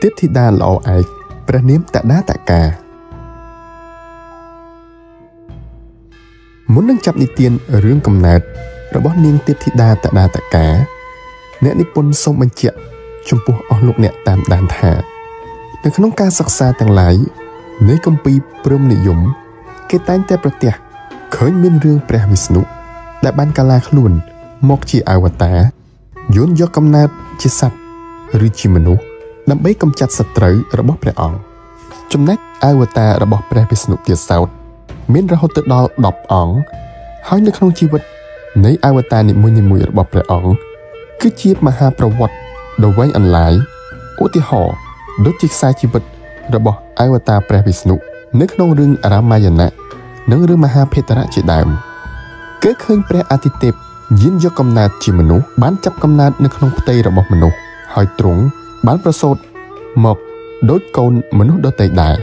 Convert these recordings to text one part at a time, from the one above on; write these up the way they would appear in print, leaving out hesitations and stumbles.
tiếp thị đaល្អឯកព្រះនាមតដាតកាមុននឹងចាប់និទានរឿងកំណើតរបស់នាងទេពធីតាតដាតកាអ្នកនិពន្ធសូមបញ្ជាក់ចំពោះអស់លោកអ្នកតាមដានថានៅក្នុងការសិក្សាទាំងឡាយនៃគម្ពីរព្រហ្មនិយមគេតែងតែប្រទះឃើញមានរឿងព្រះវិស្ណុដែលបានកាឡាខ្លួនមកជាអវតារយួនយកកំណើតជាសត្វឬជាមនុស្សដើម្បីកម្ចាត់សត្រូវរបស់ព្រះអង្គចំណែកអវតាររបស់ព្រះវិស្ណុទៀតសោតមានរហូតទៅដល់10អង្គហើយនៅក្នុងជីវិតនៃអវតារនីមួយៗរបស់ព្រះអង្គគឺជាមហាប្រវត្តិដ៏វែងអន្លាយឧទាហរណ៍ដូចជាខ្សែជីវិតរបស់អវតារព្រះវិស្ណុនៅក្នុងរឿងរាមាយណៈនិងរឿងមហាភេទរៈជាដើមគេឃើញព្រះអាទិទេពយាងយកកំណើតជាមនុស្សបានចាប់កំណើតនៅក្នុងផ្ទៃរបស់មនុស្សហើយទ្រង់បានប្រសូតមកដូចកូនមនុស្សដទៃដែរ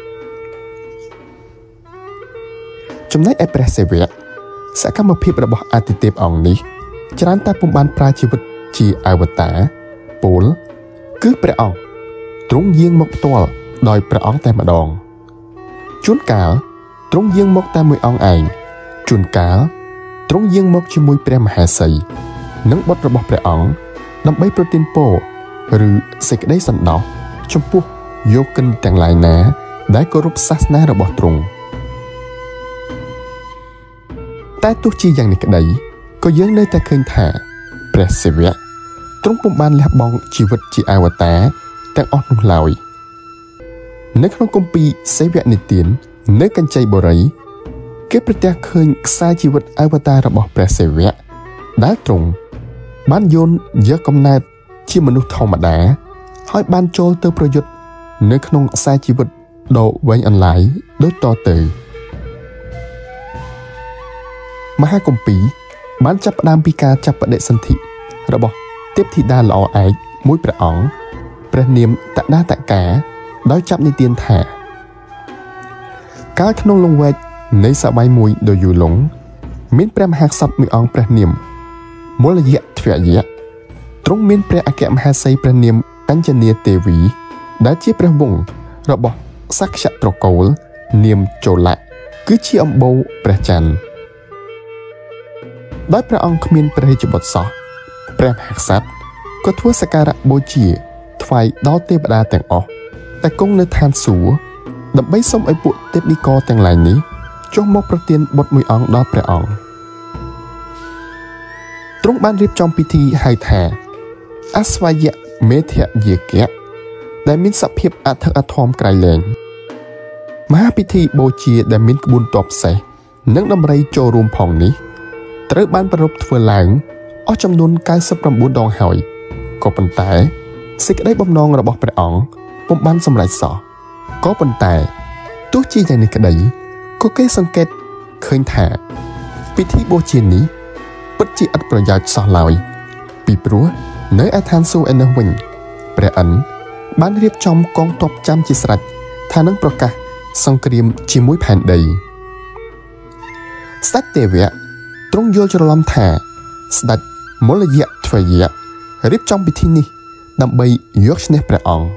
ចំណែកឯព្រះសិវៈសកម្មភាពរបស់អាទិទេពអង្គនេះច្រើនតែពុំបានប្រើជីវិតជាអវតារពលគឺព្រះអង្គទ្រង់យាងមកផ្ទាល់ដោយព្រះអង្គតែម្ដងជួនកាលទ្រង់យាងមកតែមួយអង្គឯងជួនកាលទ្រង់យាងមកជាមួយព្រះមហេសីនិងបុត្ររបស់ព្រះអង្គដើម្បីប្រទានពរឬសេចក្តីសន្តោសចំពោះយោគិនទាំងឡាយណាដែលគោរពសាសនារបស់ទ្រង់តែទោះជាយ៉ាងនេះក្តីក៏យើងនៅតែឃើញថាព្រះសិវៈទ្រង់ពុំបានលះបង់ជីវិតជាអវតារទាំងអស់នោះឡើយនៅក្នុងគម្ពីរសិវនិទាននៅកញ្ចីបុរីគេប្រទះឃើញខ្សែជីវិតអវតាររបស់ព្រះសិវៈដែលទ្រង់បានយន់យកកំណើតជាមនុស្សធម្មតាហើយបានចូលទៅប្រយុទ្ធនៅក្នុងខ្សែជីវិតដ៏វែងអន្លាយដូចតទៅមហាគម្ពីរបានចាប់ផ្ដើមពីការចាប់បដិសន្ធិរបស់ទេពធីតាល្អឯកមួយព្រះអង្គព្រះនាមតដាតកាដោយចាប់និទានថាកាលក្នុងលង្វែកនៃសម័យមួយដ៏យូរលង់មានព្រះមហាក្សត្រមួយអង្គព្រះនាមមលយៈធ្វយៈទ្រង់មានព្រះអគ្គមហេសីព្រះនាមកញ្ចនាទេវីដែលជាព្រះវង្សរបស់សក្យត្រកូលនាមជលៈគឺជាអំបូរព្រះច័ន្ទដោយព្រះអង្គគ្មានព្រះរាជបុត្រសោះព្រះមហាក្សត្រក៏ធ្វើសក្ការៈបូជាថ្វាយដល់ទេវតាទាំងអស់តែគង់នៅឋានសួគ៌ដើម្បីសូមឲ្យពួកទេពនិករទាំងឡាយនេះចុះមកប្រទានបុត្រមួយអង្គដល់ព្រះអង្គទ្រង់បានរៀបចំពិធីហៅថាអស្វយមេធយាគៈដែលមានសភាពអធិកអធមក្រៃលែងមហាពិធីបូជាដែលមានក្បួនទ័ពសេះនិងដំរីចូលរួមផងនេះត្រូវបានប្រារព្ធធ្វើឡើងអស់ចំនួន99ដងហើយក៏ប៉ុន្តែសេចក្តីបំណងរបស់ព្រះអង្គពុំបានសម្រេចសោះក៏ប៉ុន្តែទោះជាយ៉ាងនេះក្តីក៏គេសង្កេតឃើញថាពិធីបូជានេះពិតជាឥតប្រយោជន៍សោះឡើយពីព្រោះនៅឯឋានសួគ៌ឯនោះវិញព្រះឥន្ទបានរៀបចំកងទ័ពចាំជាស្រេចថានឹងប្រកាសសង្គ្រាមជាមួយផែនដីស្ដេចទេវៈទ្រង់យល់ច្រឡំថាស្ដេចមលយៈធ្វយៈរៀបចំពិធីនេះដើម្បីយកឈ្នះព្រះអង្គ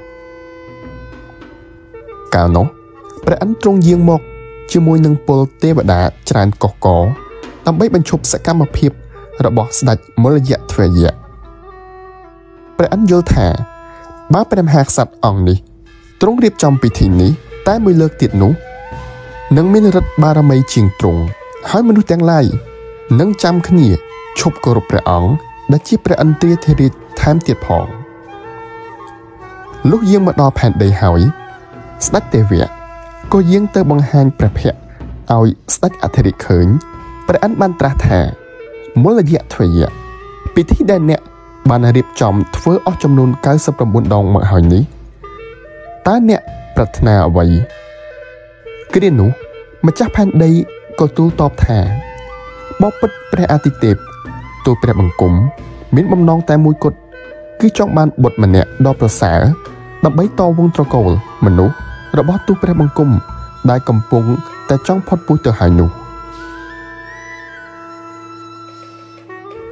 កាលនោះព្រះឥន្ទទ្រង់យាងមកជាមួយនឹងពលទេវតាច្រើនកុះករដើម្បីបញ្ឈប់សកម្មភាពរបស់ស្ដេចមលយៈធ្វយៈព្រះឥន្ទយល់ថាបើព្រះមហាក្សត្រអង្គនេះទ្រង់រៀបចំពិធីនេះតែមួយលើកទៀតនោះនឹងមានឫទ្ធិបារមីជាងទ្រង់ហើយមនុស្សទាំងឡាយនឹងចាំគ្នាឈប់គោរពព្រះអង្គដែលជាព្រះឥន្ទ្រាធិរាជថែមទៀតផងលុះយាងមកដល់ផែនដីហើយស្ដេចទេវៈក៏យាងទៅបង្ហាញព្រះភ័ក្ត្រឲ្យស្ដេចអធិរាជឃើញព្រះឥន្ទបានត្រាស់ថាមលយៈធ្វយៈពិធីដែលអ្នកបានរៀបចំធ្វើអស់ចំនួន99ដងមកហើយនេះតើអ្នកប្រាថ្នាអ្វីគ្រានោះម្ចាស់ផែនដីក៏ទូលតបថាបបិទ្ធព្រះអាទិទេពទូលព្រះបង្គំមានបំណងតែមួយគត់គឺចង់បានបុត្រម្នាក់ដ៏ប្រសើរដើម្បីតវង្សត្រកូលមនុស្សរបស់ទូលព្រះបង្គំដែលកំពុងតែចង់ផុតពូជទៅហើយនោះ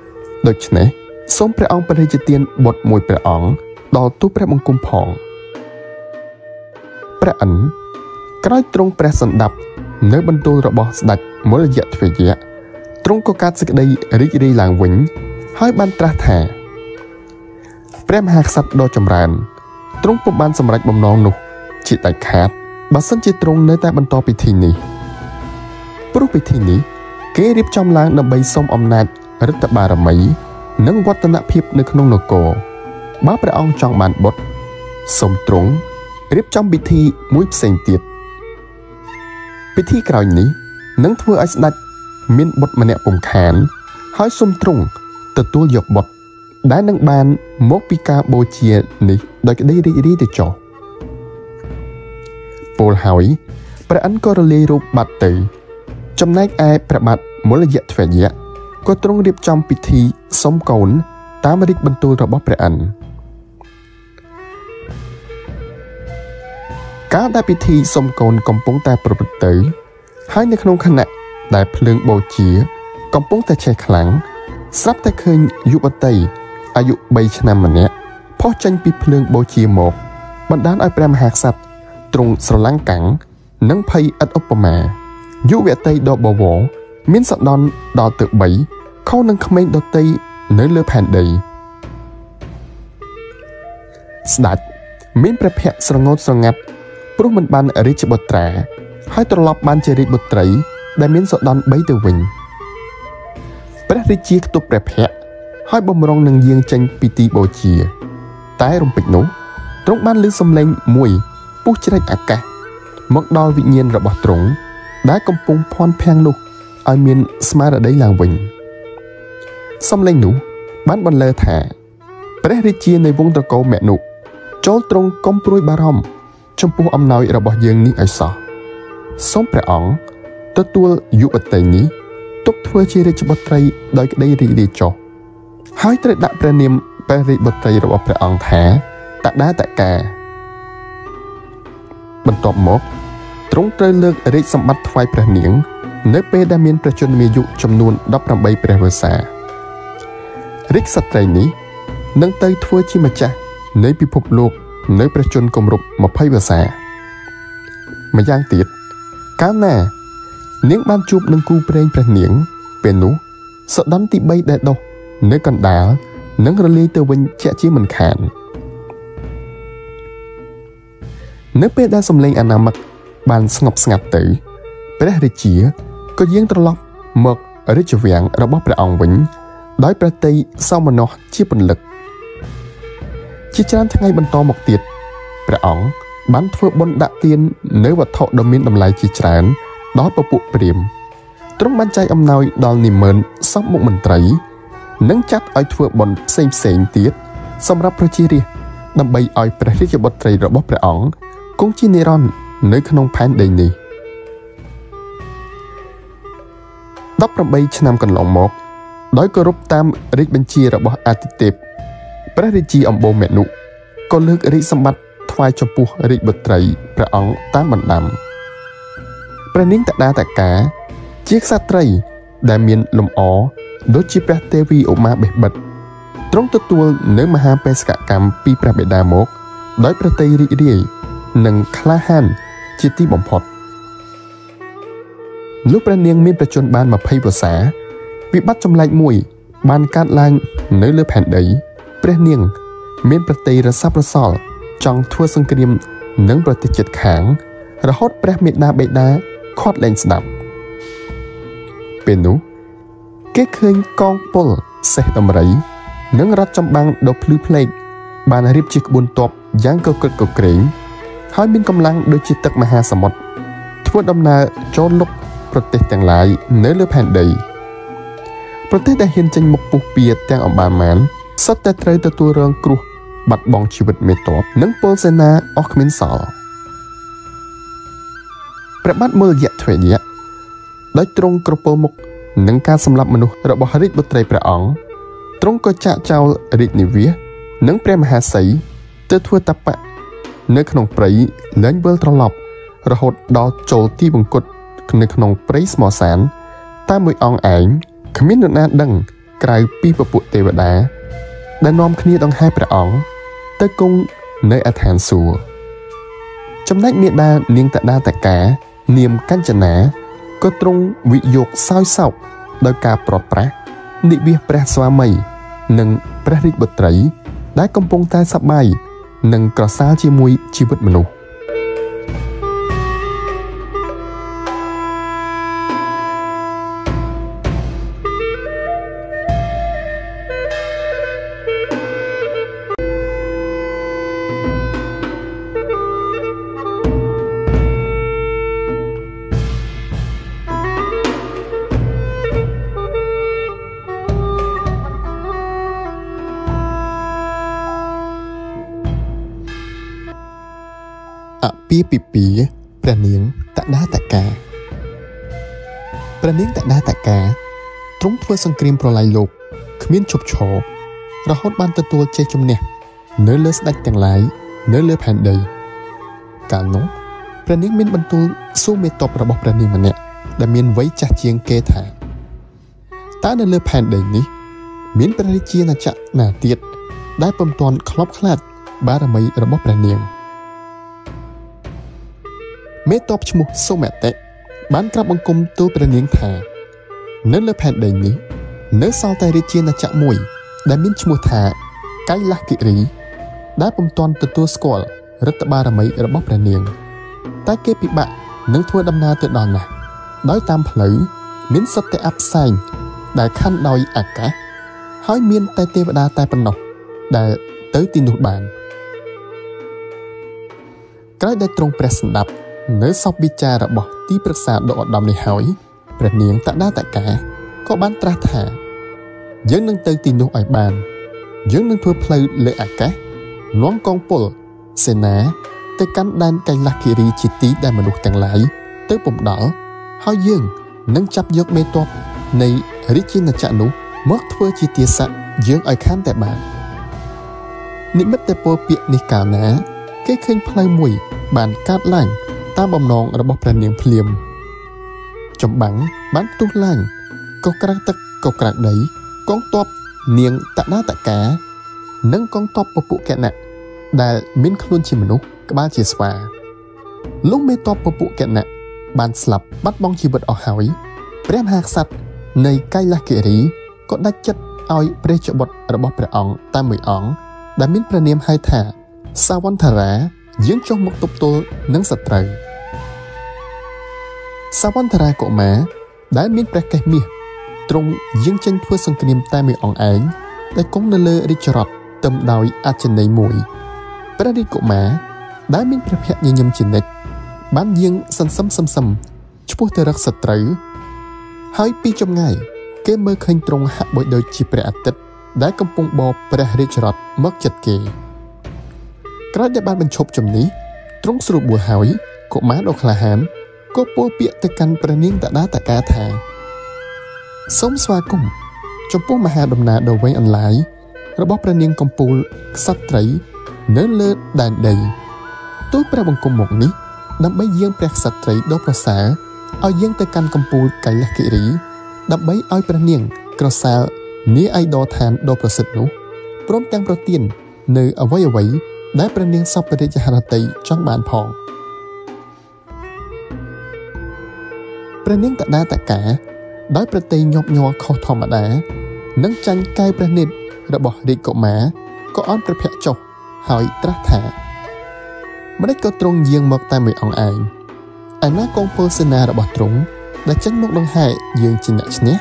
ដូច្នេះសូមព្រះអង្គព្រះរាជទានបុត្រមួយព្រះអង្គដល់ទូលព្រះបង្គំផងព្រះឥន្ទក្រោយទ្រង់ព្រះសណ្ដាប់នៅបន្ទូលរបស់ស្ដេចមលយៈទ្វេយៈទ្រង់ក៏កាត់សេចក្តីរីករាយឡើងវិញហើយបានត្រាស់ថាព្រះមហាក្សត្រដ៏ចម្រើនទ្រង់ពុំបានសម្រេចបំណងនោះជាដាច់ខាតបើសិនជាទ្រង់នៅតែបន្តពិធីនេះព្រោះពិធីនេះគេរៀបចំឡើងដើម្បីសុំអំណាចរដ្ឋបារមីនិងវឌ្ឍនភាពនៅក្នុងនគរបើព្រះអង្គចង់បានបុត្រសូមទ្រង់រៀបចំពិធីមួយផ្សេងទៀតពិធីក្រោយនេះនឹងធ្វើឲ្យស្ដេចមានបុត្រម្នាក់ពុំខានហើយសូមទ្រង់ទទួលយកបុត្រដែលនឹងបានមកពីការបូជានេះដោយក្តីរីករាយទៅចុះពលហើយព្រះឥន្ទក៏រលាយរូបបាត់ទៅចំណែកឯព្រះបាទមលយៈទ្វេយៈក៏ទ្រង់រៀបចំពិធីសុំកូនតាមរាជបន្ទូលរបស់ព្រះឥន្ទកាលដែលពិធីសុំកូនកំពុងតែប្រព្រឹត្តទៅហើយនៅក្នុងខណៈដែលភ្លើងបូជាកំពុងតែឆេះខ្លាំងស្រាប់តែឃើញយុវតីអាយុ3ឆ្នាំម្នាក់ផុសចេញពីភ្លើងបូជាមកបណ្ដាលឲ្យព្រះមហាក្សត្រទ្រង់ស្រឡាំងកាំងនិងភ័យឥតឧបមាយុវតីដ៏បវរមានសណ្ដន់ដល់ទៅ3ខុសនឹងក្មេងដទៃនៅលើផែនដីស្ដេចមានព្រះភ័ក្ត្រស្រងោតស្រងាត់ព្រោះមិនបានរាជបុត្រាហើយត្រឡប់បានជារាជបុត្រីដែលមានសណ្ដន់3ទៅវិញព្រះរាជាខ្ទប់ព្រះភ័ក្ត្រហើយបំរុងនឹងយាងចេញពីទីបូជាតែរំពេចនោះទ្រង់បានឮសំឡេងមួយពុះជ្រែកអាកាសមកដល់វិញ្ញាណរបស់ទ្រង់ដែលកំពុងភ័ន្តភាំងនោះឲ្យមានស្មារតីឡើងវិញសំឡេងនោះបានបន្លឺថាព្រះរាជានៃវង្សត្រកូលមនុចូលទ្រង់កុំព្រួយបារម្ភចំពោះអំណោយរបស់យើងនេះឲ្យសោះសូមព្រះអង្គទទួលយុវតីនេះទុកធ្វើជារាជបុត្រីដោយក្តីរីករាយចុះហើយត្រូវដាក់ព្រះនាមព្រះរាជបុត្រីរបស់ព្រះអង្គថាតដាតកាបន្ទាប់មកទ្រង់ត្រូវលើករាជសម្បត្តិថ្វាយព្រះនាងនៅពេលដែលមានព្រះជន្មាយុចំនួន18ព្រះវស្សារាជក្សត្រីនេះនឹងទៅធ្វើជាម្ចាស់នៃពិភពលោកនៅព្រះជន្មគម្រប់20វស្សាម្យ៉ាងទៀតកាលណានាងបានជួបនឹងគូព្រេងព្រះនាងពេលនោះសដន់ទី3ដែលដុះនៅកណ្ដាលនឹងរលាយទៅវិញជាក់ជាមិនខាននៅពេលដែលសំឡេងអាណាមិកបានស្ងប់ស្ងាត់ទៅព្រះរាជាក៏យាងត្រឡប់មករាជវាំងរបស់ព្រះអង្គវិញដោយព្រះតីសោមនស្សជាពន្លឹកជាច្រើនថ្ងៃបន្តមកទៀតព្រះអង្គបានធ្វើបុណ្យដាក់ទាននៅវត្ថុដ៏មានតម្លៃជាច្រើនដល់ពពួកព្រាហ្មណ៍ទ្រង់បានចែកអំណោយដល់និមឺនសពមុខមន្ត្រីនិងចាត់ឲ្យធ្វើបុណ្យផ្សេងទៀតសម្រាប់ប្រជារាស្ត្រដើម្បីឲ្យព្រះរាជបុត្រីរបស់ព្រះអង្គគង់ជានិរន្តរ៍នៅក្នុងផែនដីនេះ18ឆ្នាំកន្លងមកដោយគោរពតាមរាជបញ្ជារបស់អាទិទេពព្រះរាជាអម្បូរមនុក៏លើករាជសម្បត្តិថ្វាយចំពោះរាជបុត្រីព្រះអង្គតាមបណ្ដាំព្រះនាងតដាតកាជាក្សត្រីដែលមានលំអដូចជាព្រះទេវីឧមាបេះបិទទ្រង់ទទួលនៅមហាបេសកកម្មពីព្រះបិតាមកដោយព្រះតីរីករាយនិងក្លាហានជាទីបំផុតលុះព្រះនាងមានប្រជញ្ញបាន20វស្សាវិបត្តិចម្លែកមួយបានកើតឡើងនៅលើផែនដីព្រះនាងមានប្រតិរស័ព្ទរសល់ចង់ធ្វើសង្គ្រាមនឹងប្រទេសជិតខាងរហូតព្រះមេដាបេដាខាត់លែងស្ដាប់ពេលនោះគេឃើញកងពលសេះដំរីនិងរថចម្បាំងដ៏ភ្លឺផ្លេកបានរៀបជាក្បួនទ័ពយ៉ាងកក្រឹកកក្រែងហើយមានកម្លាំងដូចជាទឹកមហាសមុទ្រធ្វើដំណើរចូលលុកប្រទេសទាំងឡាយនៅលើផែនដីប្រទេសដែលហ៊ានចេញមុខពុះពៀទាំងអម្បាលម៉ានសុទ្ធតែត្រូវទទួលរងគ្រោះបាត់បង់ជីវិតមេទ័ពនិងពលសេនាអស់គ្មានសល់ព្រះបាទមលយៈទ្វេយៈដោយទ្រង់ក្រពុលមុខនឹងការសម្លាប់មនុស្សរបស់រាជបុត្រីព្រះអង្គទ្រង់ក៏ចាក់ចោលរាជនិវាសនិងព្រះមហាសីទៅធ្វើតបៈនៅក្នុងព្រៃលែងវិលត្រឡប់រហូតដល់ចូលទីបង្គត់នៅក្នុងព្រៃស្មសានតែមួយអង្គឯងគ្មាននរណាដឹងក្រៅពីពពួកទេវតាដែលនាំគ្នាដង្ហែព្រះអង្គទៅគង់នៅអឋានសួគ៌ចំណែកមេដានាងតដាតកានាមកាញ្ចនាក៏ទ្រង់វិយោគសោយសោកដោយការប្រត់ប្រាស់និវាសព្រះស្វាមីនិងព្រះរាជបុត្រីដែលកំពុងតែសប្បាយនិងក្រសាលជាមួយជីវិតមនុស្សពីព្រះនាងតដាតកាព្រះនាងតដាតកាទ្រង់ធ្វើសង្គ្រាមប្រឡាយលោកគ្មានឈប់ឈររហូតបានទទួលជ័យជំនះនៅលើស្ដេចទាំងឡាយនៅលើផែនដីកាលនោះព្រះនាងមានបន្ទូលសួរមេតបរបស់ព្រះនាងម្នាក់ដែលមានវ័យចាស់ជាងគេថាតើនៅលើផែនដីនេះមានព្រះរាជាណាចក្រណាទៀតដែលពុំទាន់ខ្លោបខ្លាចបារមីរបស់ព្រះនាងមេតបឈ្មោះសូមតិបានក្រាបបង្គំទូលព្រះនាងថានៅលើផែនដីនេះនៅសល់តែរាជាណាចក្រមួយដែលមានឈ្មោះថាកៃឡាស់គិរីដែលពុំទាន់ទទួលស្គាល់រដ្ឋបារមីរបស់ព្រះនាងតែគេពិបាកនឹងធ្វើដំណើរទៅដល់ណាស់ដោយតាមផ្លូវមានសុទ្ធតែអប្សែងដែលខណ្ឌដោយអាកាសហើយមានតែទេវតាតែប៉ុណ្ណោះដែលទៅទីនោះបានក្រោយដែលទ្រង់ព្រះសម្ដាប់នៅសពវិចាររបស់ទីប្រឹក្សាដ៏ឧត្តមនេះហើយព្រះនាងតដាតកាក៏បានត្រាស់ថាយើងនឹងទៅទីនោះឲ្យបានយើងនឹងធ្វើផ្លូវលើអាកាសនាំកងពលសេនាទៅកាន់ដែនកៃឡាស់គិរីជាទីដែលមនុស្សទាំងឡាយទៅពុំដល់ហើយយើងនឹងចាប់យកមេតបនៃរាជាណាចក្រនោះមកធ្វើជាទាស័កយើងឲ្យខានតែបាននិមិត្តតែពលពាក្យនេះកាលណាគេឃើញផ្លូវមួយបានកើតឡើងតាមបំណងរបស់ព្រះនាងភ្លាមចម្បាំងបានផ្ទុះឡើងក៏ក្រាំងទឹកក៏ក្រាំងដីកងទ័ពនាងតដាតកានិងកងទ័ពពពុកណៈដែលមានខ្លួនជាមនុស្សក្បាលជាស្វាលុះមេតបពពុកណៈបានស្លាប់បាត់បង់ជីវិតអស់ហើយព្រះមហាក្សត្រនៃកៃឡាស់គិរីក៏ដាច់ចិត្តឲ្យព្រះចបុត្ររបស់ព្រះអង្គតែមួយអង្គដែលមានព្រះនាមហៅថាសាវន្តារាយាងចុះមកទប់ទល់នឹងសត្រូវសាវន្តារាកុមារដែលមានព្រះកេសមាសទ្រង់យាងចេញធ្វើសង្គ្រាមតែមួយអង្គឯងដែលគង់នៅលើរាជរដ្ឋទឹមដោយអចិន្ន័យមួយព្រះរាជកុមារដែលមានព្រះភក្ត្រញញឹមជានិច្ចបានយាងសន្សំឆ្ពោះទៅរកសត្រូវហើយពីចម្ងាយគេមើលឃើញទ្រង់ហាក់បីដូចជាព្រះអាទិត្យដែលកំពុងបបព្រះរាជរដ្ឋមកជិតគេក្រោយដែលបានបញ្ឈប់ជំនេះទ្រង់ស្រួលបួលហើយកុមារដ៏ក្លាហានក៏ពោលពាក្យទៅកាន់ព្រះនាងតដាតកាថាសូមស្វាគមន៍ចំពោះមហាដំណើរដ៏វែងអន្លាយរបស់ព្រះនាងកំពូលក្សត្រីនៅលើដែនដីទូលព្រះបង្គំមកនេះដើម្បីយាងព្រះក្សត្រីដ៏ប្រសើរឲ្យយាងទៅកាន់កំពូលកៃឡាស់គិរីដើម្បីឲ្យព្រះនាងក្រសាលនាឯកឋានដ៏ប្រសិទ្ធនោះព្រមទាំងប្រទាននៅអ្វីដែលព្រះនាងសពរាជហឫទ័យចង់បានផងព្រះនាងតដាតកាដោយប្រតិញាប់ញ័រខុសធម្មតានិងចាញ់កែវព្រះនេត្ររបស់រាជកុមារក៏អន់ព្រះភ័ក្ត្រចុះហើយត្រាស់ថាម្ដេចក៏ទ្រង់យាងមកតែមួយអង្គឯងឯណាកងពលសេនារបស់ទ្រង់ដែលចេញមកដង្ហែយើងជាអ្នកឈ្នះ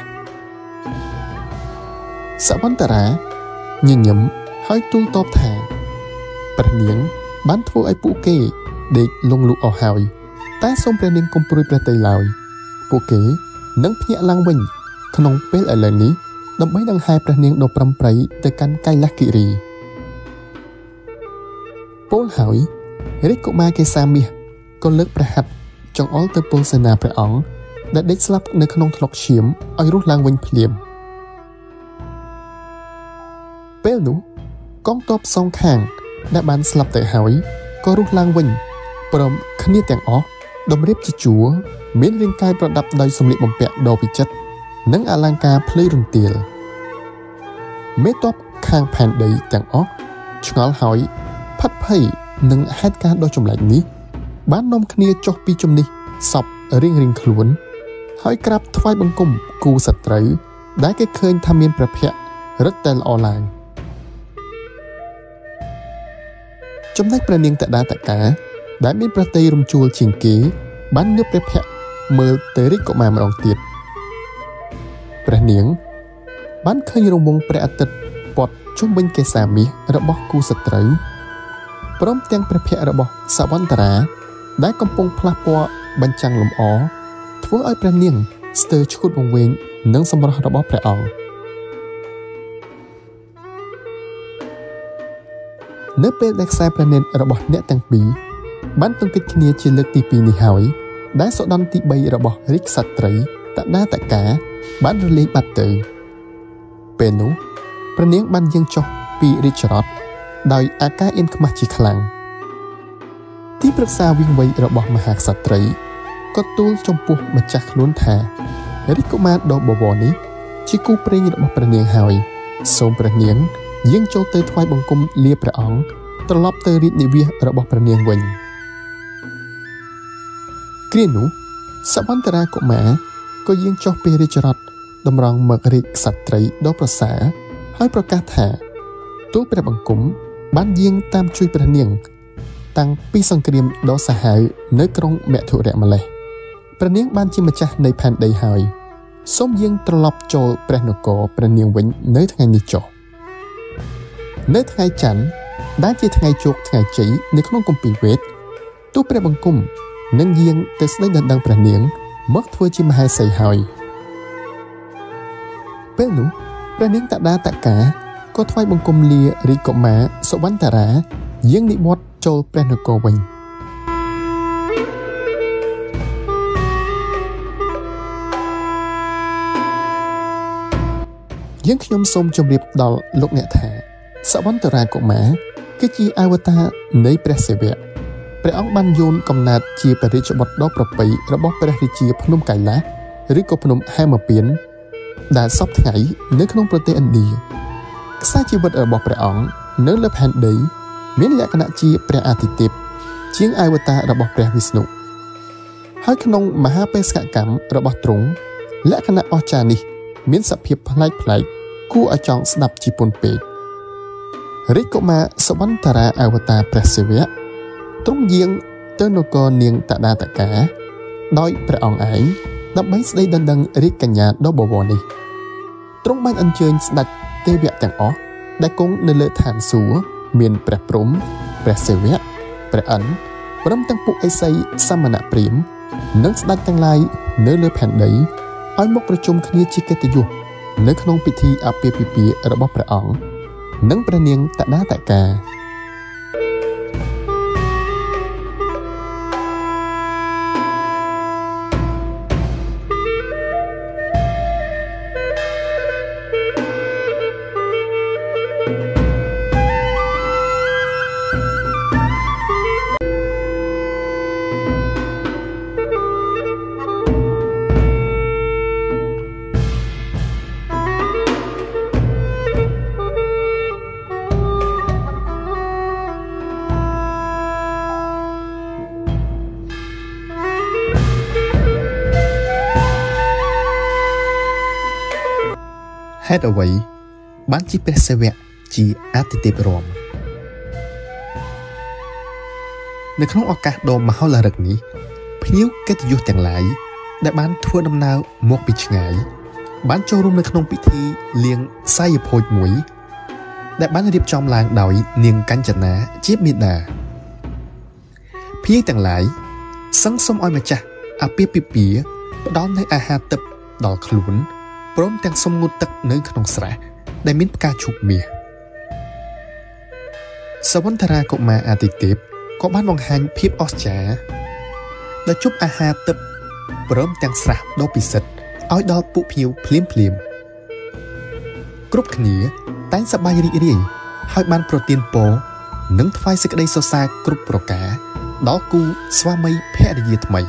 សវន្តរាញញឹមហើយទូលតបថាព្រះនាងបានធ្វើឲ្យពួកគេដេកលងលូកអស់ហើយតែសូមព្រះនាងកុំព្រួយព្រះទ័យឡើយពួកគេនឹងភ្ញាក់ឡើងវិញក្នុងពេលឥឡូវនេះដើម្បីដង្ហែព្រះនាងដ៏ប្រំប្រៃទៅកាន់កៃឡាស់គិរីពលហើយរាជកុមារកេសាមាសក៏លើកព្រះហត្ថចង្អុលទៅពលសេនាព្រះអង្គដែលដេកស្លាប់នៅក្នុងថ្លុកឈាមឲ្យរស់ឡើងវិញភ្លាមពេលនោះកងទ័ពសងខាងដែលបានស្លាប់ទៅហើយក៏រស់ឡើងវិញព្រមគ្នាទាំងអស់តម្រៀបជាជួរមានរាងកាយប្រដាប់ដោយសម្លៀកបំពាក់ដ៏វិចិត្រនិងអលង្ការភ្លឺរន្ទាលមេទ័ពខាងផែនដីទាំងអស់ឆ្ងល់ហើយផាត់ភ័យនឹងហេតុការណ៍ដ៏ចម្លែកនេះបាននាំគ្នាចុះពីជំនិះសពរៀងខ្លួនហើយក្រាបថ្វាយបង្គំគូសត្រូវដែលគេឃើញថាមានព្រះភ័ក្ត្ររឹតតែល្អឡើងចំណែកព្រះនាងតដាតកាដែលមានប្រតិយរំជួលជាងគេបានងើបព្រះភ័ក្ត្រមើលទៅរាជកុមារម្ដងទៀតព្រះនាងបានឃើញរង្វង់ព្រះអាទិត្យព័ទ្ធជុំវិញកេសាមាសរបស់គូសត្រូវព្រមទាំងព្រះភ័ក្ត្ររបស់សវន្តរាដែលកំពុងផ្លាស់ពណ៌បញ្ចាំងលំអធ្វើឲ្យព្រះនាងស្ទើរឈួតវង្វេងនឹងសម្រស់របស់ព្រះអង្គនៅពេលដែលខ្សែព្រះនេត្ររបស់អ្នកទាំងពីរបានទង្គិចគ្នាជាលើកទី2នេះហើយដែលសុដន់ទី3របស់រាជក្សត្រីតដាតកាបានរលាយបាត់ទៅពេលនោះព្រះនាងបានយាងចុះពីរាជរថដោយអាការអៀនខ្មាស់ជាខ្លាំងទីប្រឹក្សាវិង្វ័យរបស់មហាក្សត្រីក៏ទូលចំពោះម្ចាស់ខ្លួនថារាជកុមារដ៏បវរនេះជាគូព្រេងរបស់ព្រះនាងហើយសូមព្រះនាងយាងចូលទៅថ្វាយបង្គំលាព្រះអង្គត្រឡប់ទៅរាជនិវាសរបស់ព្រះនាងវិញគ្រានោះសវន្តរាកុមារក៏យាងចុះពីរាជរថតម្រង់មករាជក្សត្រីដ៏ប្រសើរហើយប្រកាសថាទូលព្រះបង្គំបានយាងតាមជួយព្រះនាងតាំងពីសង្គ្រាមដ៏សាហាវនៅក្រុងមធុរៈម្លេះព្រះនាងបានជាម្ចាស់នៃផែនដីហើយសូមយាងត្រឡប់ចូលព្រះនគរព្រះនាងវិញនៅថ្ងៃនេះចុះនៅថ្ងៃច័ន្ទដែលជាថ្ងៃជោគថ្ងៃជ័យនៅក្នុងគម្ពីរវេទទូលព្រះបង្គំនឹងយាងទៅស្ដីដណ្ដឹងព្រះនាងមកធ្វើជាមហេសីហើយពេលនោះព្រះនាងតដាតកាក៏ថ្វាយបង្គំលារាជកុមារសុវន្តរាយាងនិវត្តន៍ចូលព្រះនគរវិញយើងខ្ញុំសូមជម្រាបដល់លោកអ្នកថាសវន្តរាកុមារគឺជាអវតារនៃព្រះសិវៈព្រះអង្គបានយូនកំណើតជាព្រះរាជបុត្រដ៏ប្រពៃរបស់ព្រះរាជាភ្នំកៃឡាសឬក៏ភ្នំហេមពានដែលសពថ្ងៃនៅក្នុងប្រទេសឥណ្ឌាខ្សែជីវិតរបស់ព្រះអង្គនៅលើផែនដីមានលក្ខណៈជាព្រះអាទិទេពជាងអវតាររបស់ព្រះវិស្ណុហើយក្នុងមហាបេសកកម្មរបស់ទ្រង់លក្ខណៈអស្ចារ្យនេះមានសភាពប្លែកគួរឲ្យចង់ស្ដាប់ជាពន់ពេករាជកុមារសវន្តរាអវតារព្រះសិវៈទ្រង់យាងទៅនគរនាងតដាតកាដោយព្រះអង្គឯងដើម្បីស្ដីដណ្ដឹងរាជកញ្ញាដ៏បវរនេះទ្រង់បានអញ្ជើញស្ដេចទេវៈទាំងអស់ដែលគង់នៅលើឋានសួគ៌មានព្រះព្រហ្មព្រះសិវៈព្រះឥន្ទព្រមទាំងពួកឥសីសមណព្រាហ្មណ៍និងស្ដេចទាំងឡាយនៅលើផែនដីឲ្យមកប្រជុំគ្នាជាកិត្តិយសនៅក្នុងពិធីអាពាហ៍ពិពាហ៍របស់ព្រះអង្គនិងព្រះនាងតដាតកាហេតុអ្វីបានជាព្រះសិវៈជាអាទិទេពរមនៅក្នុងឱកាសដ៏មហោឡារិកនេះភ្ញៀវកិត្តិយសទាំងឡាយដែលបានធ្វើដំណើរមកពីឆ្ងាយបានចូលរួមនៅក្នុងពិធីលៀងសាយភោជមួយដែលបានរៀបចំឡើងដោយនាងកញ្ចនាជាមេដាភ្ញៀវទាំងឡាយសឹងសុំឲ្យម្ចាស់អាពាហ៍ពិពាហ៍ផ្ដល់នូវអាហារទឹកដល់ខ្លួនព្រមទាំងសុំងូតទឹកនៅក្នុងស្រះដែលមានផ្កាឈូកមាសសវន្តរាកុមារអាទិទេពក៏បានបង្ហាញភាពអស្ចារ្យដែលជប់អាហារទឹកព្រមទាំងស្រះដ៏ពិសិដ្ឋឲ្យដល់ពួកភ្ញៀវភ្លាមគ្រប់គ្នាតែងសប្បាយរីករាយហើយបានប្រទានពរនិងថ្វាយសេចក្តីសរសើរគ្រប់ប្រការដល់គូស្វាមីភរិយាថ្មី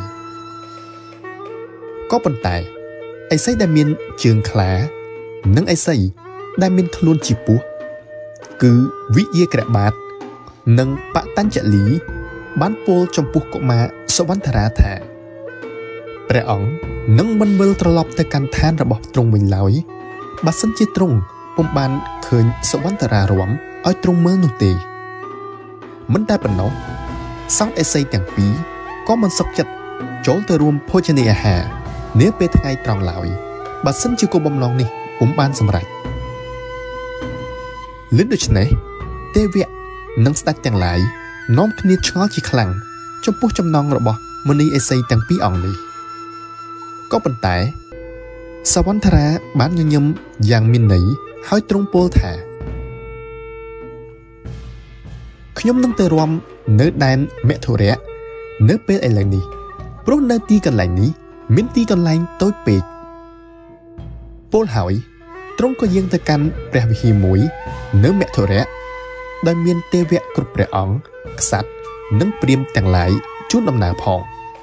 ក៏ប៉ុន្តែឥសីដែលមានជើងខ្លានិងឥសីដែលមានខ្លួនជាពស់គឺវិយាក្របាតនិងបតញ្ចលីបានពោលចំពោះកុមារសុវណ្ណរាថាព្រះអង្គនឹងមិនវិលត្រឡប់ទៅកាន់ឋានរបស់ទ្រង់វិញឡើយបើសិនជាទ្រង់ពុំបានឃើញសុវណ្ណរារាំឲ្យទ្រង់មើលនោះទេមិនតែប៉ុណ្ណោះសង្ឃឥសីទាំងពីរក៏មិនសុខចិត្តចូលទៅរួមភោជនាអាហារនាពេលថ្ងៃត្រង់ឡើយបើសិនជាគោលបំណងនេះពុំបានសម្រេចលឿនដូច្នេះទេវៈនិងស្ដេចទាំងឡាយនាំគ្នាឆ្ងល់ជាខ្លាំងចំពោះចំណងរបស់មុនីឥសីទាំងពីរអង្គនេះក៏ប៉ុន្តែសវណ្ណរាបានញញឹមយ៉ាងមានន័យហើយទ្រង់ពោលថាខ្ញុំនឹងទៅរួមនៅដែនមធុរៈនៅពេលឥឡូវនេះព្រោះនៅទីកន្លែងនេះមានទីកន្លែងតូចពេកពោលហើយទ្រង់ក៏យាងទៅកាន់ព្រះវិហារមួយនៅមធុរៈដោយមានទេវៈគ្រប់ព្រះអង្គក្សត្រនិងព្រាហ្មណ៍ទាំងឡាយជួនដំណើរផង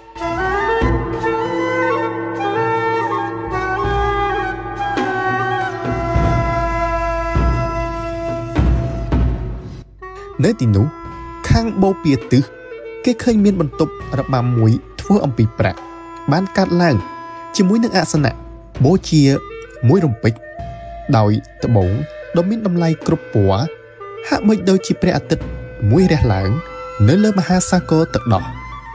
នៅទីនោះខាងបូព៌ាទិសគេឃើញមានបន្ទប់របាំមួយធ្វើអំពីប្រាក់បានកាត់ឡើងជាមួយនឹងអាសនៈបូជាមួយរំពេចដោយត្បូងដ៏មានតម្លៃគ្រប់ពណ៌ហាក់ដូចជាព្រះអាទិត្យមួយរះឡើងនៅលើមហាសាគរទឹកដោះ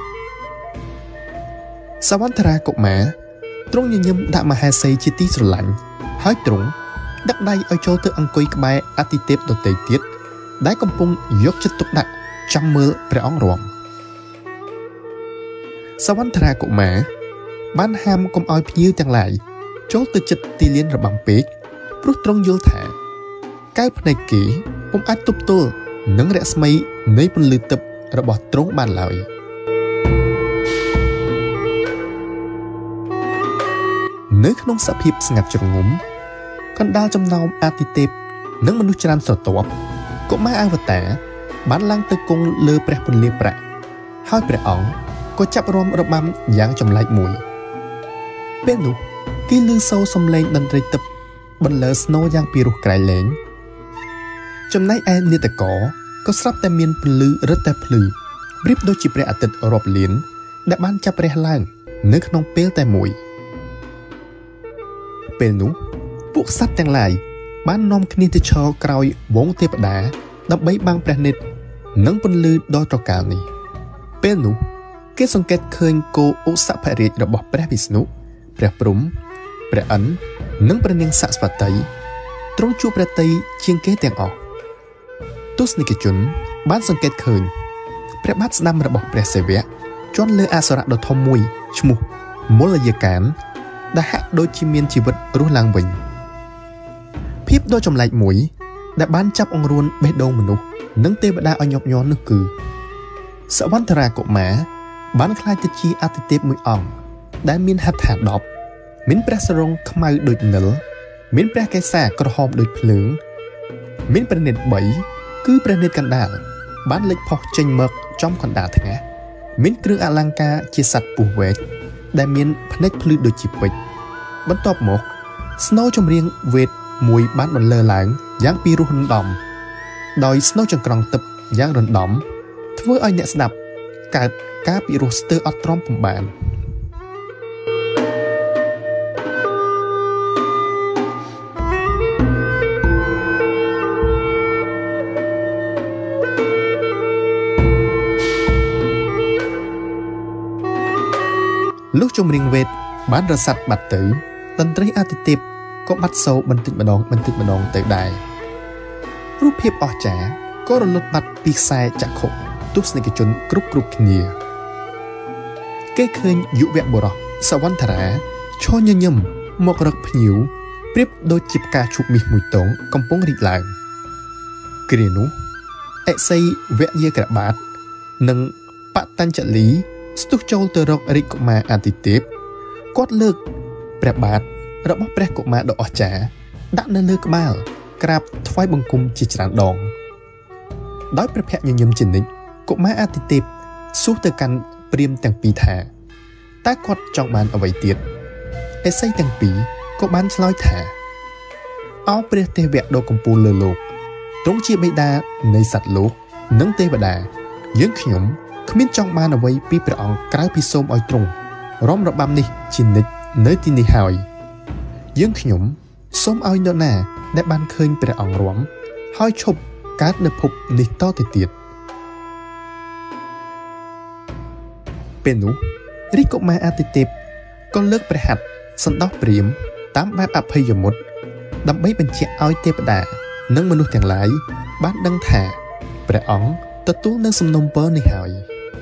សវណ្ណរាកុមារទ្រង់ញញឹមដាក់មហេសីជាទីស្រឡាញ់ហើយទ្រង់ដឹកដៃឲ្យចូលទៅអង្គុយក្បែរអតិទេពដទៃទៀតដែលកំពុងយកចិត្តទុកដាក់ចាំមើលព្រះអង្គរាំសវណ្ណរាកុមារបានហាមកុំឲ្យភ្ញៀវទាំងឡាយចូលទៅជិតទីលានរបាំពេកព្រោះទ្រង់យល់ថាកែវភ្នែកគេពុំអាចទប់ទល់នឹងរស្មីនៃពន្លឺទឹករបស់ទ្រង់បានឡើយនៅក្នុងសភាពស្ងាត់ជ្រងំកណ្ដាលចំណោមអាទិទេពនិងមនុស្សច្រើនស្រទាប់កុមារអវតារបានឡើងទៅគង់លើព្រះពន្លាប្រាក់ហើយព្រះអង្គក៏ចាប់រាំរបាំយ៉ាងចម្លែកមួយពេលនោះគេឮសូរសំឡេងតន្ត្រីទិព្វបន្លឺស្នូរយ៉ាងពីរោះក្រៃលែងចំណែកឯនាដករក៏ស្រាប់តែមានពន្លឺរឹតតែភ្លឺប្រៀបដូចជាព្រះអាទិត្យរាប់លានដែលបានចាប់រះឡើងនៅក្នុងពេលតែមួយពេលនោះពួកសត្វទាំងឡាយបាននាំគ្នាទៅឈរក្រោយវងទេវតាដើម្បីបាំងព្រះនេត្រនិងពន្លឺដ៏ត្រកាលនេះពេលនោះគេសង្កេតឃើញគោឧសភរាជរបស់ព្រះវិស្ណុព្រះព្រហ្មព្រះឥន្ទនិងព្រះនាងសរស្វតីទ្រង់ជួបព្រះតីជាងគេទាំងអស់ទស្សនិកជនបានសង្កេតឃើញព្រះបាទស្ដាំរបស់ព្រះសិវៈជន់លើអសុរៈដ៏ធំមួយឈ្មោះមលយកានដែលហាក់ដូចជាមានជីវិតរស់ឡើងវិញភាពដ៏ចម្លែកមួយដែលបានចាប់អង្រួនបេះដូងមនុស្សនិងទេវតាឲ្យញាប់ញ័រនោះគឺសវណ្ណរាកុមារបានក្លាយទៅជាអាទិទេពមួយអង្គដែលមានហត្ថថា10មានព្រះសរងខ្មៅដូចនិលមានព្រះកេសាក្រហមដូចភ្លើងមានព្រះនេត្រ3គឺព្រះនេត្រកណ្ដាលបានលេចផុសចេញមកចំកណ្ដាលថ្ងាសមានគ្រឿងអលង្ការជាសត្វពស់វែកដែលមានភ្នែកភ្លឺដូចជាពេជ្របន្ទាប់មកស្នូរចម្រៀងវេទមួយបានបន្លឺឡើងយ៉ាងពីរោះរណ្ដំដោយស្នូរចង្ក្រង់ទិព្វយ៉ាងរណ្ដំធ្វើឲ្យអ្នកស្ដាប់កើតការពិរោះស្ទើរអត់ទ្រាំពុំបានលុះចម្រៀងវេទបានរសាត់បាត់ទៅតន្ត្រីអាទិទេពក៏បាត់សូរបន្តិចម្ដងទៅដែររូបភាពអស្ចារ្យក៏រលត់បាត់ពីខ្សែចក្ខុទស្សនិកជនគ្រប់គ្នាគេឃើញយុវបុរសសវណ្ណរាឈរញញឹមមករកភ្ញៀវប្រៀបដូចជាផ្កាឈូកមាសមួយតងកំពុងរីកឡើងគ្រានោះអិសីវយាក្របាទនិងបតញ្ចលីស្ទុះចូលទៅរករាជកុមារអាទិទេពគាត់លើកព្រះបាទរបស់ព្រះកុមារដ៏អស្ចារ្យដាក់នៅលើក្បាលក្រាបថ្វាយបង្គំជាច្រើនដងដោយព្រះភ័ក្ត្រញញឹមជានិច្ចកុមារអាទិទេពសួរទៅកាន់ព្រាហ្មណ៍ទាំងពីរថាតើគាត់ចង់បានអ្វីទៀតឥសីទាំងពីរក៏បានឆ្លើយថាអោព្រះទេវៈដ៏កំពូលលើលោកទ្រង់ជាបិតានៃសត្វលោកនិងទេវតាយើងខ្ញុំគ្មានចង់បានអ្វីពីព្រះអង្គក្រៅពីសូមឲ្យទ្រង់រំរបាំនេះជានិច្ចនៅទីនេះហើយយើងខ្ញុំសូមឲ្យនរណាដែលបានឃើញព្រះអង្គរំហើយឈប់កើតនៅភពនេះតទៅទៀតពេលនោះរាជកុមារអាទិទេពក៏លើកព្រះហត្ថសន្តោសព្រាហ្មណ៍តាមបែបអភ័យមុតដើម្បីបញ្ជាក់ឲ្យទេវតានិងមនុស្សទាំងឡាយបានដឹងថាព្រះអង្គទទួលនៅសំណុំពរនេះហើ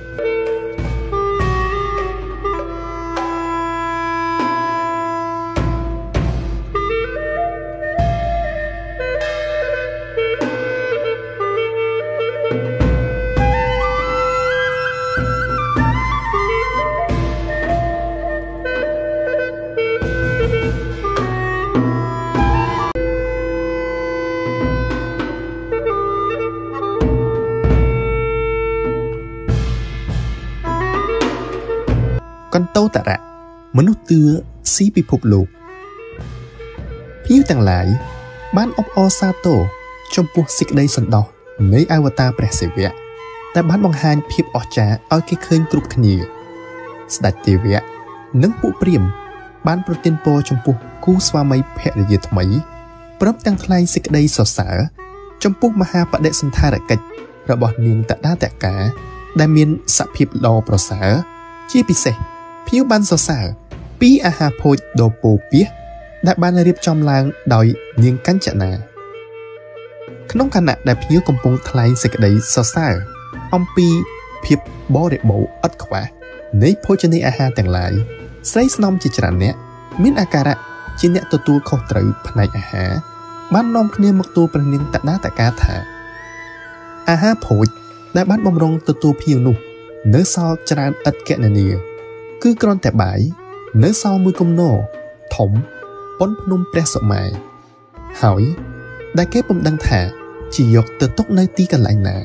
យកន្តោតរៈមនុស្សទឿស៊ីពិភពលោកភ្ញៀវទាំងឡាយបានអបអរសាទរចំពោះសេចក្តីសន្តោសនៃអវតារព្រះសិវៈដែលបានបង្ហាញភាពអស្ចារ្យឲ្យគេឃើញគ្រប់គ្នាស្ដេចទេវៈនិងពួកព្រាហ្មណ៍បានប្រទានពរចំពោះគូស្វាមីភរិយាថ្មីព្រមទាំងថ្លែងសេចក្តីសរសើរចំពោះមហាបដិសណ្ឋារកិច្ចរបស់នាងតដាតកាដែលមានសភាពល្អប្រសើរជាពិសេសភ្ញៀវបានសរសើរពីអាហារភោជដ៏ពោពាសដែលបានរៀបចំឡើងដោយនាងកញ្ចនាក្នុងខណៈដែលភ្ញៀវកំពុងថ្លែងសេចក្តីសរសើរអំពីភាពបរិបូរណ៍ឥតខ្វះនៃភោជនីយអាហារទាំងឡាយស្រីស្នំជាច្រើនអ្នកមានអាការៈជាអ្នកទទួលខុសត្រូវផ្នែកអាហារបាននាំគ្នាមកទូលព្រះនាងតដាតកាថាអាហារភោជដែលបានបំរុងទទួលភ្ញៀវនោះនៅសល់ច្រើនឥតគណនាគឺគ្រាន់តែបាយនៅសល់មួយគំនរធំប៉ុនភ្នំព្រះសុមាហើយដែលគេពុំដឹងថាជាយកទៅទុកនៅទីកន្លែងណា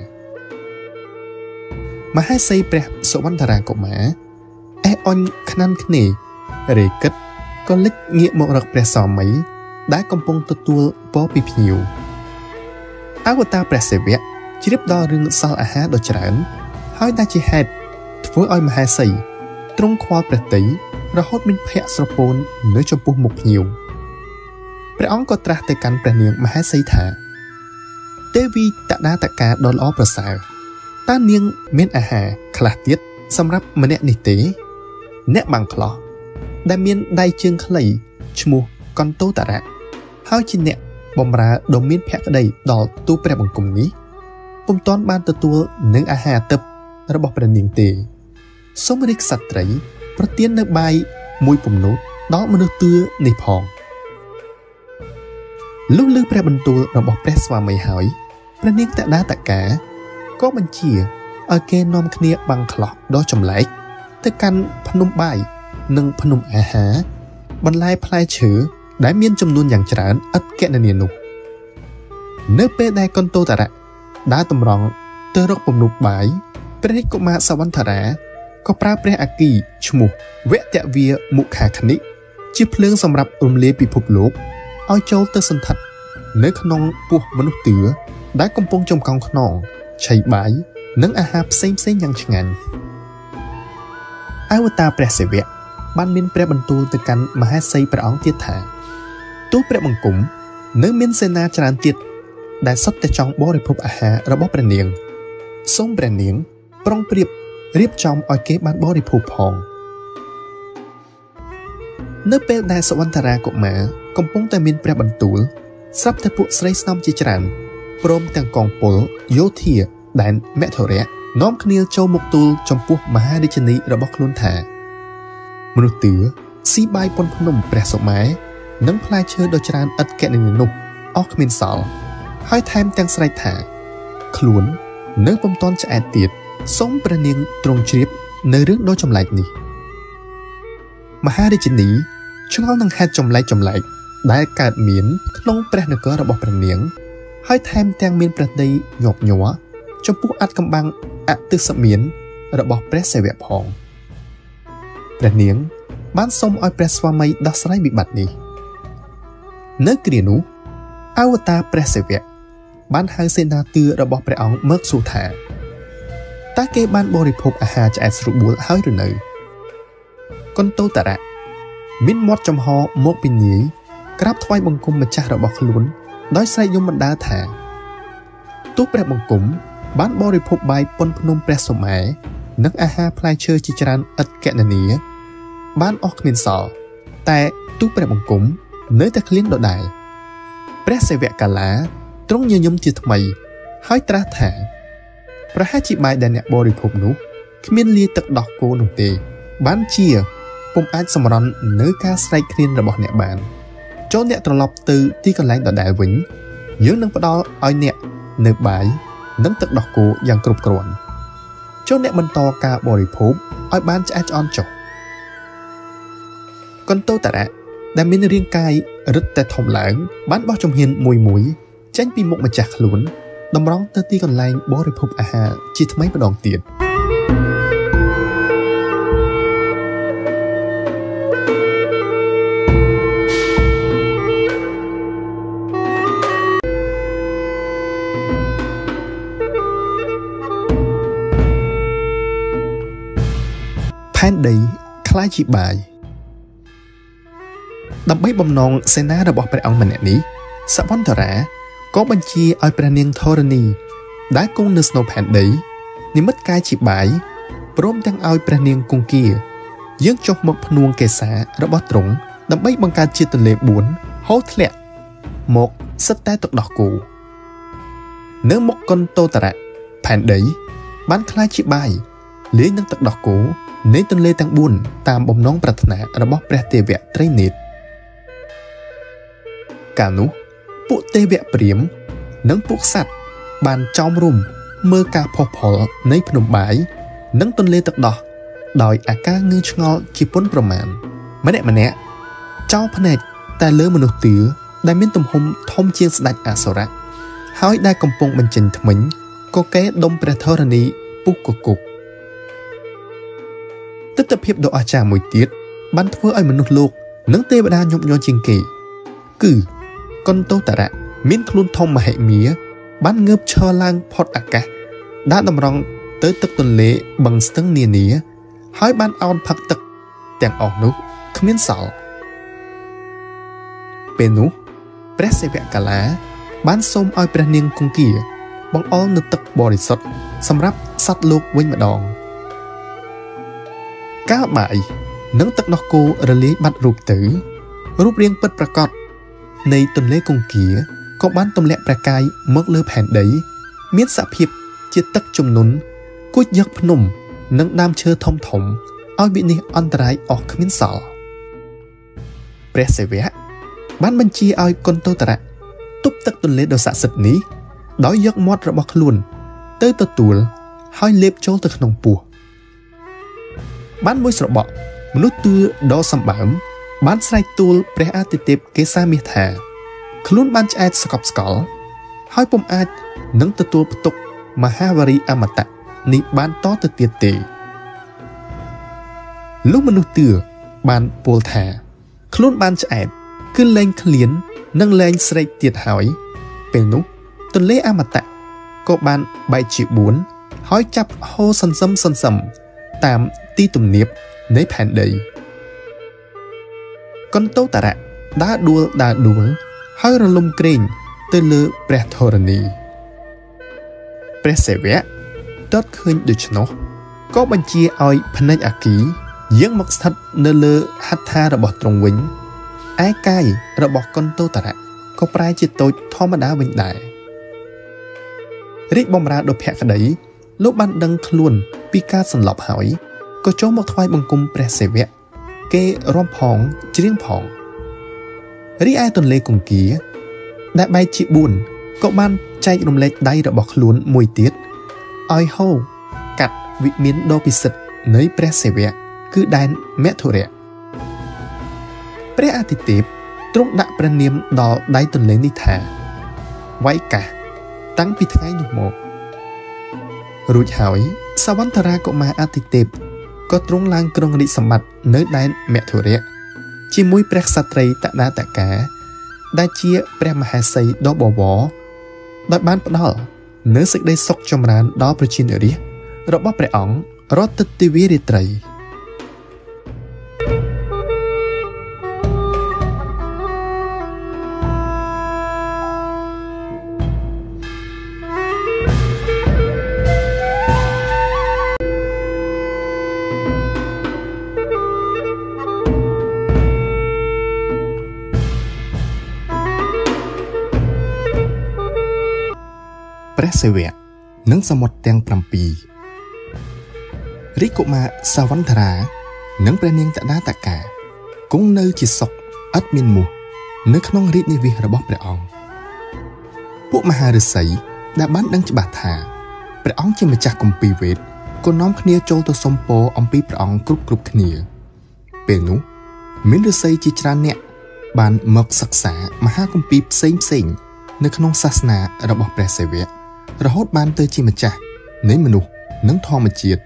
មហេសីព្រះសុវណ្ណរាកុមារអេអុញខ្នាន់គ្នារេគិតក៏លេចងាកមករកព្រះស្វាមីដែលកំពុងទទួលពរពីភ្ញៀវអវតារព្រះសិវៈជ្រាបដល់រឿងសល់អាហារដ៏ច្រើនហើយដែលជាហេតុធ្វើឲ្យមហេសីទ្រង់ខ្វល់ព្រះទ័យរហូតមានភ័ក្រស្រពោននៅចំពោះមុខភ្ញៀវព្រះអង្គក៏ត្រាស់ទៅកាន់ព្រះនាងមហេសីថាទេវីតដាតកាដ៏ល្អប្រសើរតើនាងមានអាហារខ្លះទៀតសម្រាប់ម្នាក់នេះទេអ្នកបាំងខ្លះដែលមានដៃជើងខ្លីឈ្មោះកន្តោតរៈហើយជាអ្នកបម្រើដ៏មានភក្តីដល់ទូព្រះបង្គំនេះពុំទាន់បានទទួលនឹងអាហារទឹករបស់ព្រះនាងទេសូមរាជក្សត្រីប្រទាននៅបាយមួយពំនូតដល់មនុស្សទឿនេះផងលុះឮព្រះបន្ទូលរបស់ព្រះស្វាមីហើយព្រះនាងតដាតកាក៏បញ្ជាឲ្យគេនាំគ្នាបាំងខ្លះដ៏ចម្លែកទៅកាន់ភ្នំបាយនិងភ្នំអាហារបន្លែផ្លែឈើដែលមានចំនួនយ៉ាងច្រើនឥតគណនានោះនៅពេលដែលកន្តោតរៈដើរតម្រង់ទៅរកពំនូតបាយព្រះរាជកុមារសវណ្ណរាក៏ប្រើព្រះអគ្គីឈ្មោះវតវាមុខាគ្និជាភ្លើងសម្រាប់រំលាយពិភពលោកឲ្យចូលទៅសន្ធិដ្ឋនៅក្នុងពោះមនុស្សទឿដែលកំពុងចំកង់ខ្នងឆៃបាយនិងអាហារផ្សេងយ៉ាងឆ្ងាញ់អវតារព្រះសិវៈបានមានព្រះបន្ទូលទៅកាន់មហេសីព្រះអង្គទៀតថាទូលព្រះបង្គំនៅមានសេនាច្រើនទៀតដែលសុទ្ធតែចង់បរិភោគអាហាររបស់ព្រះនាងសូមព្រះនាងប្រុងប្រៀបរៀបចំឲ្យគេបានបរិភោគផងនៅពេលដែលសុវណ្ណរាកុមារកំពុងតែមានព្រះបន្ទូលស្រាប់តែពួកស្រីស្នំជាច្រើនព្រមទាំងកងពលយោធាដែនមធុរៈនាំគ្នាចូលមកទូលចំពោះមហារាជិនីរបស់ខ្លួនថាមនុស្សទឿស៊ីបាយប៉ុនភ្នំព្រះសុមានិងផ្លែឈើដ៏ច្រើនឥតគណនានោះអស់គ្មានសល់ហើយថែមទាំងស្រែកថាខ្លួននៅពុំទាន់ឆ្អែតទៀតសូមព្រះនាងទ្រង់ជ្រាបនៅរឿងដ៏ចម្លែកនេះមហារាជិនីឆ្ងល់នឹងហេតុចម្លែកដែលកើតមានក្នុងព្រះនគររបស់ព្រះនាងហើយថែមទាំងមានព្រះដីញាប់ញ័រចំពោះអត្តកម្បាំងអតិសមានរបស់ព្រះសិវៈផងព្រះនាងបានសុំឲ្យព្រះស្វាមីដោះស្រាយវិបត្តិនេះនៅគ្រានោះអវតារព្រះសិវៈបានហៅសេនាទឿរបស់ព្រះអង្គមកសួរថាតើគេបានបរិភោគអាហារឆ្អែតស្រួលបួលហើយឬនៅកុនតូតារ៉ាមានមាត់ចំហមកពីនាយក្រាបថ្វាយបង្គំម្ចាស់របស់ខ្លួនដោយស្រែកយំបណ្ដាថាទោះព្រះបង្គំបានបរិភោគបាយប៉ុនភ្នំព្រះសុមេនិងអាហារផ្លែឈើជាច្រើនឥតកណនាបានអស់គ្មានសល់តែទូព្រះបង្គំនៅតែឃ្លានដដែលព្រះសេវកាឡាទ្រង់ញញឹមជាថ្មីហើយត្រាស់ថាប្រហែលជាបាយដែលអ្នកបរិភោគនោះគ្មានលាយទឹកដោះគោនោះទេបានជាពុំអាចសម្រន់នៅការស្រែកឃ្លានរបស់អ្នកបានចូលអ្នកត្រឡប់ទៅទីកន្លែងដដែលវិញយើងនឹងផ្ដល់ឲ្យអ្នកនៅបាយនិងទឹកដោះគោយ៉ាងគ្រប់គ្រាន់ចូលអ្នកបន្តការបរិភោគឲ្យបានឆ្អែតឆ្អន់ចុះកុនតូតារ៉ាដែលមានរាងកាយរឹតតែធំឡើងបានបោះជំហានមួយចេញពីមុខម្ចាស់ខ្លួនតម្រង់ទៅទីកន្លែងបរិភោគអាហារជាថ្មីម្ដងទៀតផែនដីคล้ายជាបាយដើម្បីបំណងសេនារបស់ព្រះអង្គម្នាក់នេះសវន្តរាក៏បញ្ជាឲ្យព្រះនាងធរណីដែលគង់នៅស្នូលផែនដីនិមិត្តកាយជាបាយព្រមទាំងឲ្យព្រះនាងគង្គាយាងចុះមកភ្នួងកេសារបស់ទ្រង់ដើម្បីបង្កើតជាទន្លេ4ហូរធ្លាក់មកសិតតែទឹកដោះគោនៅមុខកុនតូតារ៉ាផែនដីបានคล้ายជាបាយលាយនឹងទឹកដោះគោនៃទន្លេទាំង4តាមបំណងប្រាថ្នារបស់ព្រះទេវៈត្រីនេត្រកាលនោះពួកទេវៈព្រាហ្មណ៍និងពួកសត្វបានចោមរុំមើលការផុសផុលនៃភ្នំបាយនិងទន្លេទឹកដោះដោយអាការងឿឆ្ងល់ជាពុនប្រមាណម្នាក់ចោលភ្នែកតែលើមនុស្សទឿដែលមានទំហំធំជាងស្ដេចអសុរៈហើយដែលកំពុងបញ្ចេញធ្មេញក៏កេរដុំព្រះធរណីពុះកគុកទិដ្ឋភាពដ៏អស្ចារ្យមួយទៀតបានធ្វើឲ្យមនុស្សលោកនិងទេវតាញាប់ញ័រជាងគេគឺកុនតូតារ៉ាមានខ្លួនធំមហិមាបានងើបឈរឡើងផុតអាកាសដាក់តម្រង់ទៅទឹកទន្លេបឹងស្ទឹងនានាហើយបានអោនផឹកទឹកទាំងអស់នោះគ្មានសល់ពេលនោះព្រះសេវកាឡាបានសូមឲ្យព្រះនាងគង្គាបង្អល់នូវទឹកបរិសុទ្ធសម្រាប់សត្វលោកវិញម្ដងកាលបាយនិងទឹកដោះគោរលាយបាត់រូបទៅរូបរាងពិតប្រាកដនៃទន្លេគង្គាក៏បានទម្លាក់ព្រះកាយមកលើផែនដីមានសភាពជាទឹកជំនន់គួចយកភ្នំនិងដើមឈើធំឲ្យវិនិច្ឆ័យអន្តរាយអស់គ្មានសល់ព្រះសេវៈបានបញ្ជាឲ្យកុនតូតារ៉ាទប់ទឹកទន្លេដ៏ស័ក្តិសិទ្ធិនេះដោយយកមាត់របស់ខ្លួនទៅទទួលហើយលេបចូលទៅក្នុងពោះបានមួយស្របក់មនុស្សទឿដ៏សម្បើមបានស្រែកទូលព្រះអាទិទេពកេសាមាសថាខ្លួនបានឆ្អែតស្កប់ស្កល់ហើយពុំអាចនឹងទទួលផ្ទុកមហាវរីអមតៈនេះបានតទៅទៀតទេលោកមនុស្សទឿបានពោលថាខ្លួនបានឆ្អែតគឺលែងឃ្លាននិងលែងស្រែកទៀតហើយពេលនោះទន្លេអមតៈក៏បានបែកជា4ហើយចាប់ហូរសន្សឹមតាមទីទំនាបនៃផែនដីកុនតូតារ៉ាដើរដួលហើយរលំក្រែងទៅលើព្រះធរណីព្រះសេវៈទតឃើញដូច្នោះក៏បញ្ជាឲ្យភ្នែកអាគីយាងមកស្ថិតនៅលើហត្ថារបស់ទ្រង់វិញឯកាយរបស់កុនតូតារ៉ាក៏ប្រែជាតូចធម្មតាវិញដែររាជបម្រើដ៏ភក្តីលោកបានដឹងខ្លួនពីការសន្លប់ហើយក៏ចូលមកថ្វាយបង្គំព្រះសេវៈគេរំផងច្រៀងផងរីឯទន្លេគង្គាដែលបែកជា4ក៏បានចែករំលែកដៃរបស់ខ្លួនមួយទៀតឲ្យហូរកាត់វិមានដ៏ពិសិដ្ឋនៃព្រះសេវៈគឺដែនមធុរៈព្រះអាទិទេពទ្រង់ដាក់ព្រះនាមដល់ដៃទន្លេនេះថាវៃកាសតាំងពីថ្ងៃនោះមករួចហើយសវន្តរាកុមារអាទិទេពក៏ទ្រង់ឡើងគ្រងរាជសម្បត្តិនៅដែនមធុរៈជាមួយព្រះក្សត្រីតដាតកាដែលជាព្រះមហេសីដ៏បវរដោយបានផ្ដល់នៅសេចក្តីសុខចម្រើនដល់ប្រជានារីរបស់ព្រះអង្គរត់ទៅទិវារាត្រីព្រះសិវៈនិងសមុទ្រទាំង7រាជកុមារសាវន្ធរានិងព្រះនាងតដាតកាគង់នៅជាសុខឥតមានមោះនៅក្នុងរាជនិវាសរបស់ព្រះអង្គពួកមហាឫសីដែលបានដឹងច្បាស់ថាព្រះអង្គជាម្ចាស់គម្ពីរវេទក៏នាំគ្នាចូលទៅសុំពរអំពីព្រះអង្គគ្រប់គ្នាពេលនោះមានឫសីជាច្រើនអ្នកបានមកសិក្សាមហាគម្ពីរផ្សេងនៅក្នុងសាសនារបស់ព្រះសិវៈរហូតបានទៅជាម្ចាស់នៃមនុស្សនិងធម្មជាតិ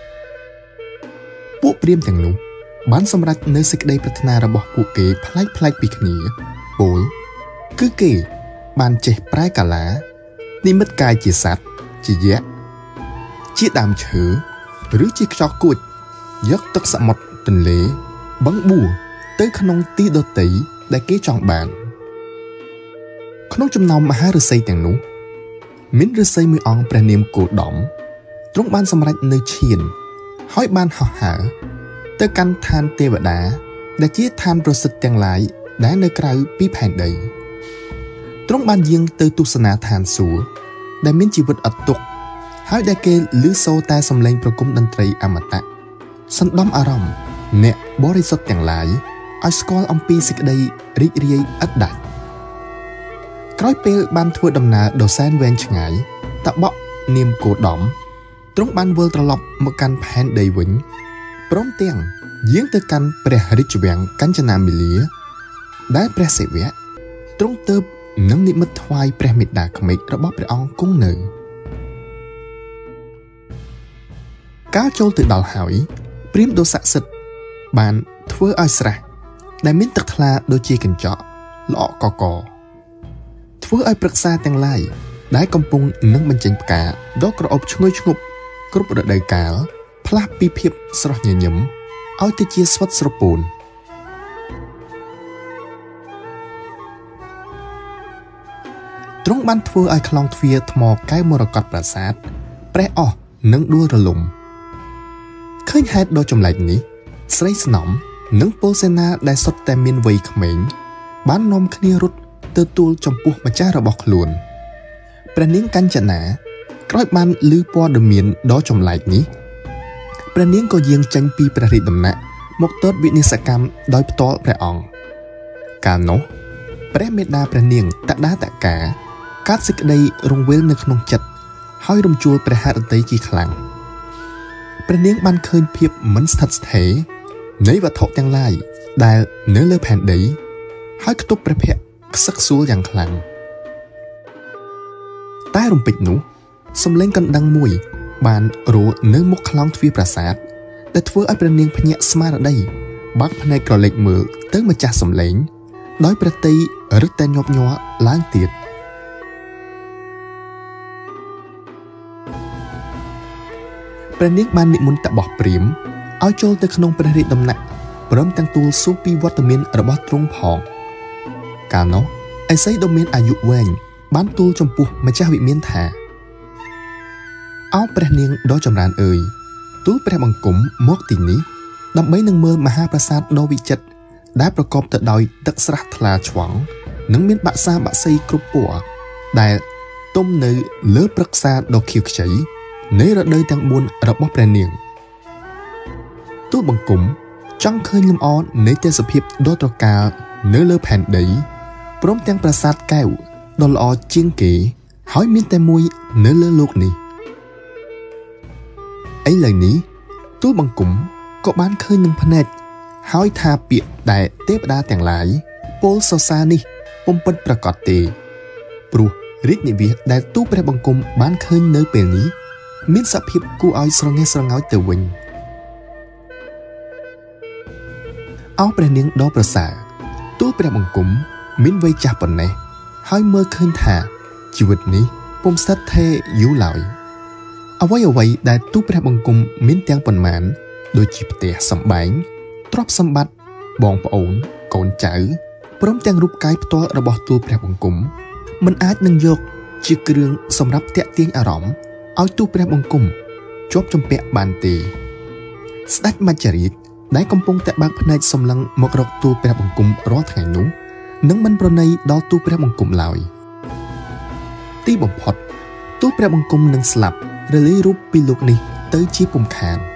ពួកព្រាហ្មណ៍ទាំងនោះបានសម្រេចនៅសេចក្តីប្រាថ្នារបស់ពួកគេប្លែកពីគ្នាពោលគឺគេបានចេះប្រែកាឡានិមិត្តកាយជាសត្វជាយក្សជាដើមឈើឬជាខ្យល់គួចយកទឹកសមុទ្រទន្លេបឹងបួទៅក្នុងទីដទៃដែលគេចង់បានក្នុងចំណោមមហាឫសីទាំងនោះមានឫសីមួយអង្គព្រះនាមគោដំទ្រង់បានសម្រេចនៅឈានហើយបានហោះហើរទៅកាន់ឋានទេវតាដែលជាឋានប្រសិទ្ធទាំងឡាយដែលនៅក្រៅពីផែនដីទ្រង់បានយាងទៅទស្សនាឋានសួគ៌ដែលមានជីវិតឥតទុក្ខហើយដែលគេឮសូរតែសំឡេងប្រគំតន្ត្រីអមតៈសណ្ដំអារម្មណ៍អ្នកបរិសុទ្ធទាំងឡាយឲ្យស្គាល់អំពីសេចក្តីរីករាយឥតដាច់ក្រោយពេលបានធ្វើដំណើរដ៏សែនវែងឆ្ងាយតបក់នាមគោដំទ្រង់បានវិលត្រឡប់មកកាន់ផែនដីវិញព្រមទាំងយាងទៅកាន់ព្រះរាជវាំងកញ្ចនាមាលាដែលព្រះសិវៈទ្រង់ទើបនឹងនិមិត្តថ្វាយព្រះមេត្តាក្មេករបស់ព្រះអង្គគង់នៅកាលចូលទៅដល់ហើយព្រាហ្មណ៍ដ៏ស័ក្តិសិទ្ធិបានធ្វើឲ្យស្រះដែលមានទឹកថ្លាដូចជាកញ្ចក់ល្អក់កកធ្វើឲ្យព្រឹក្សាទាំងឡាយដែលកំពុងនឹងបញ្ចេញផ្កាដ៏ក្រអូបឈ្ងុយឈ្ងប់គ្រប់រដូវកាលផ្លាស់ពីភាពស្រស់ញញឹមឲ្យទៅជាស្វិតស្រពោនទ្រង់បានធ្វើឲ្យខ្លងទ្វារថ្មកែវមរកតប្រាសាទប្រេះអស់និងដួលរលំឃើញហេតុដ៏ចម្លែកនេះស្រីស្នំនិងពលសេនាដែលសុទ្ធតែមានវ័យក្មេងបាននាំគ្នារត់ទៅទូលចំពោះម្ចាស់របស់ខ្លួនព្រះនាងកញ្ចនាក្រោយបានឮព័ត៌មានដ៏ចម្លែកនេះព្រះនាងក៏យាងចេញពីព្រះរាជដំណាក់មកទតវិនិស្សកម្មដោយផ្ទាល់ព្រះអង្គកាលនោះព្រះមេដាព្រះនាងតដាតកាកាត់សេចក្តីរង្វេលនៅក្នុងចិត្តហើយរំជួលព្រះហឫទ័យជាខ្លាំងព្រះនាងបានឃើញភាពមិនស្ថិតស្ថេរនៃវត្ថុទាំងឡាយដែលនៅលើផែនដីហើយខ្ទប់ព្រះភ័ក្ត្រខ្សឹកខ្សួលយ៉ាងខ្លាំងតែរំពេចនោះសំឡេងកណ្ដឹងមួយបានរោនៅមុខខ្លោងទ្វារប្រាសាទដែលធ្វើឲ្យព្រះនាងភ្ញាក់ស្មារតីបាក់ភ្នែកក្រឡេកមើលទៅម្ចាស់សំឡេងដោយព្រះទ័យរឹតតែញាប់ញ័រឡើងទៀតព្រះនាងបាននិមន្តតបោះព្រាហ្មណ៍ឲ្យចូលទៅក្នុងព្រះរាជដំណាក់ព្រមទាំងទូលសួរពីវត្តមានរបស់ទ្រង់ផងកាលនោះឥសីដ៏មានអាយុវែងបានទូលចំពោះម្ចាស់វិមានថាអោព្រះនាងដ៏ចម្រើនអើយទូលព្រះបង្គំមកទីនេះដើម្បីនឹងមើលមហាប្រាសាទដ៏វិចិត្រដែលប្រកបទៅដោយទឹកស្រះថ្លាឆ្វង់និងមានបក្សាបក្សីគ្រប់ពណ៌ដែលទុំនៅលើព្រឹក្សាដ៏ខៀវខ្ចីនៃរដូវទាំង4របស់ព្រះនាងទូលបង្គំចង់ឃើញលំអនៃទេសភាពដ៏ត្រកាលនៅលើផែនដីព្រមទាំងប្រាសាទកែវដ៏ល្អជាងគេហើយមានតែមួយនៅលើលោកនេះឥឡូវនេះទូលបង្គំក៏បានឃើញនឹងភ្នែកហើយថាពាក្យដែលទេវតាទាំងឡាយពោលសរសើរនេះពុំពិតប្រាកដទេព្រោះរាជនិវាសដែលទូលព្រះបង្គំបានឃើញនៅពេលនេះមានសភាពគួរឲ្យស្រងេះស្រងោចទៅវិញអោព្រះនាងដ៏ប្រសើរទូលព្រះបង្គំមានវ័យចាស់ប៉ុណ្ណេះហើយមើលឃើញថាជីវិតនេះពុំស្ថិតថេរយូរឡើយអ្វីដែលទូព្រះបង្គំមានទាំងប៉ុន្មានដូចជាផ្ទះសម្បែងទ្រព្យសម្បត្តិបងប្អូនកូនចៅព្រមទាំងរូបកាយផ្ទាល់របស់ទូលព្រះបង្គំមិនអាចនឹងយកជាគ្រឿងសម្រាប់តាក់ទាញអារម្មណ៍ឲ្យទូលព្រះបង្គំជាប់ជំពាក់បានទេស្ដេចមច្ចរាជដែលកំពុងតែបើកភ្នែកសម្លឹងមករកទូលព្រះបង្គំរាល់ថ្ងៃនោះនឹងមិនប្រណីដល់ទូលព្រះបង្គំឡើយទីបំផុតទូលព្រះបង្គំនឹងស្លាប់រលាយរូបពីលោកនេះទៅជាពុំខាន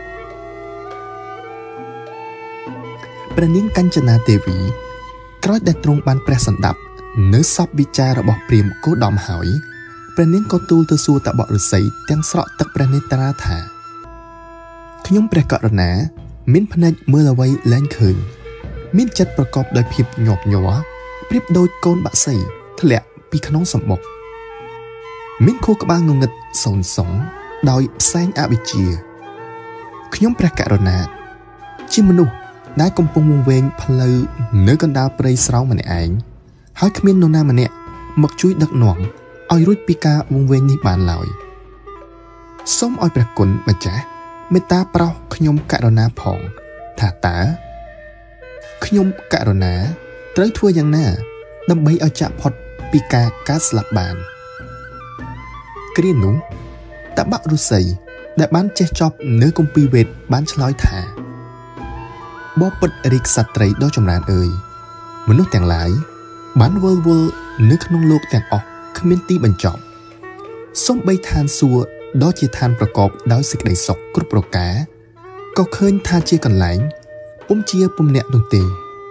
ព្រះនាងកញ្ចនាទេវីក្រោយដែលទ្រង់បានព្រះសណ្ដាប់នៅសពវិចាររបស់ព្រាហ្មណ៍គោដំហើយព្រះនាងក៏ទូលទៅសួរតបឫស្សីទាំងស្រក់ទឹកព្រះនេត្រាថាខ្ញុំព្រះករុណាមានភ្នែកមើលអ្វីលែងឃើញមានចិត្តប្រកបដោយភាពញាប់ញ័រប្រៀបដូចកូនបក្សីធ្លាក់ពីក្នុងសម្បុកមានខួរក្បាលងងឹតសូន្យសងដោយផ្សែងអវិជ្ជាខ្ញុំព្រះករុណាជាមនុស្សដែលកំពុងវង្វេងផ្លូវនៅកណ្ដាលព្រៃស្រោងម្នាក់ឯងហើយគ្មាននរណាម្នាក់មកជួយដឹកនាំឲ្យរួចពីការវង្វេងនេះបានឡើយសូមឲ្យព្រះគុណម្ចាស់មេត្តាប្រោសខ្ញុំករុណាផងថាតើខ្ញុំករុណាត្រូវធ្វើយ៉ាងណាដើម្បីឲ្យចាក់ផុតពីការកើតស្លាប់បានគ្រានោះតបឫស្សីដែលបានចេះចប់នៅគម្ពីរវេទបានឆ្លើយថាបបិទ្ធរាជក្សត្រីដ៏ចម្រើនអើយមនុស្សទាំងឡាយបានវល់វល់នៅក្នុងលោកទាំងអស់គ្មានទីបញ្ចប់សូម្បីឋានសួគ៌ដ៏ជាឋានប្រកបដោយសេចក្តីសុខគ្រប់ប្រការក៏ឃើញថាជាកន្លែងពុំជាពុំអ្នកនោះទេ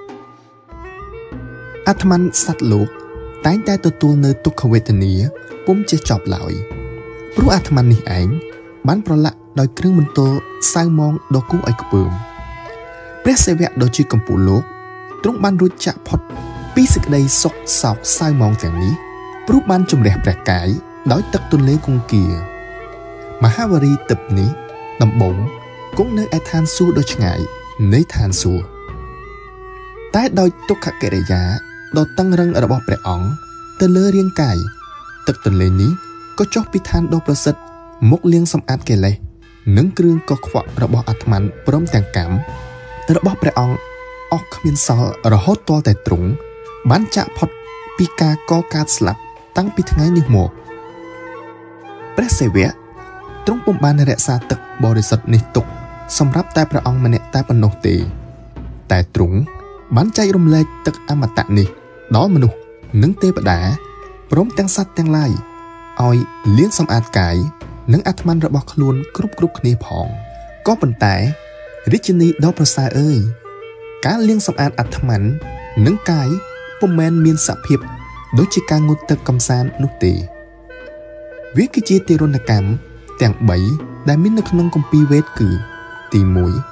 អាត្មានសត្វលោកតែងតែទទួលនៅទុក្ខវេទនាពុំចេះចប់ឡើយព្រោះអាត្មាននេះឯងបានប្រឡាក់ដោយគ្រឿងមន្តរសៅមងដ៏គួរឲ្យខ្ពើមព្រះសេវៈដ៏ជាកម្ពុជាលោកទ្រង់បានរួចចាក់ផុតពីសេចក្តីសុខសោកសៅមងទាំងនេះព្រោះបានជំរះព្រះកាយដោយទឹកទន្លេគង្គាមហាវរីទឹកនេះដំបងគង់នៅឯឋានសួគ៌ដ៏ឆ្ងាយនៃឋានសួគ៌តែដោយទុក្ខកិរិយាដ៏តឹងរឹងរបស់ព្រះអង្គទៅលើរាងកាយទឹកទន្លេនេះក៏ចុះពីឋានដ៏ប្រសិទ្ធមកលាងសម្អាតកិលេសនិងគ្រឿងកខ្វក់របស់អាត្មានព្រមទាំងកម្មរបស់ព្រះអង្គអស់គ្មានសល់រហូតទាល់តែទ្រង់បានចាក់ផុតពីការកកើតស្លាប់តាំងពីថ្ងៃនេះមកព្រះសេវៈទ្រង់ពុំបានរក្សាទឹកបរិសុទ្ធនេះទុកសម្រាប់តែព្រះអង្គម្នាក់តែប៉ុណ្ណោះទេតែទ្រង់បានចែករំលែកទឹកអមតៈនេះដល់មនុស្សនិងទេវតាព្រមទាំងសត្វទាំងឡាយឲ្យលាងសម្អាតកាយនិងអាត្មានរបស់ខ្លួនគ្រប់គ្នាផងក៏ប៉ុន្តែរាជិនីដ៏ប្រសើរអើយការលាងសម្អាតអាត្មាននិងកាយពុំមែនមានសភាពដូចជាការងូតទឹកកំសាន្តនោះទេវាគឺជាទារុណកម្មទាំង3ដែលមាននៅក្នុងគម្ពីរវេទគឺទី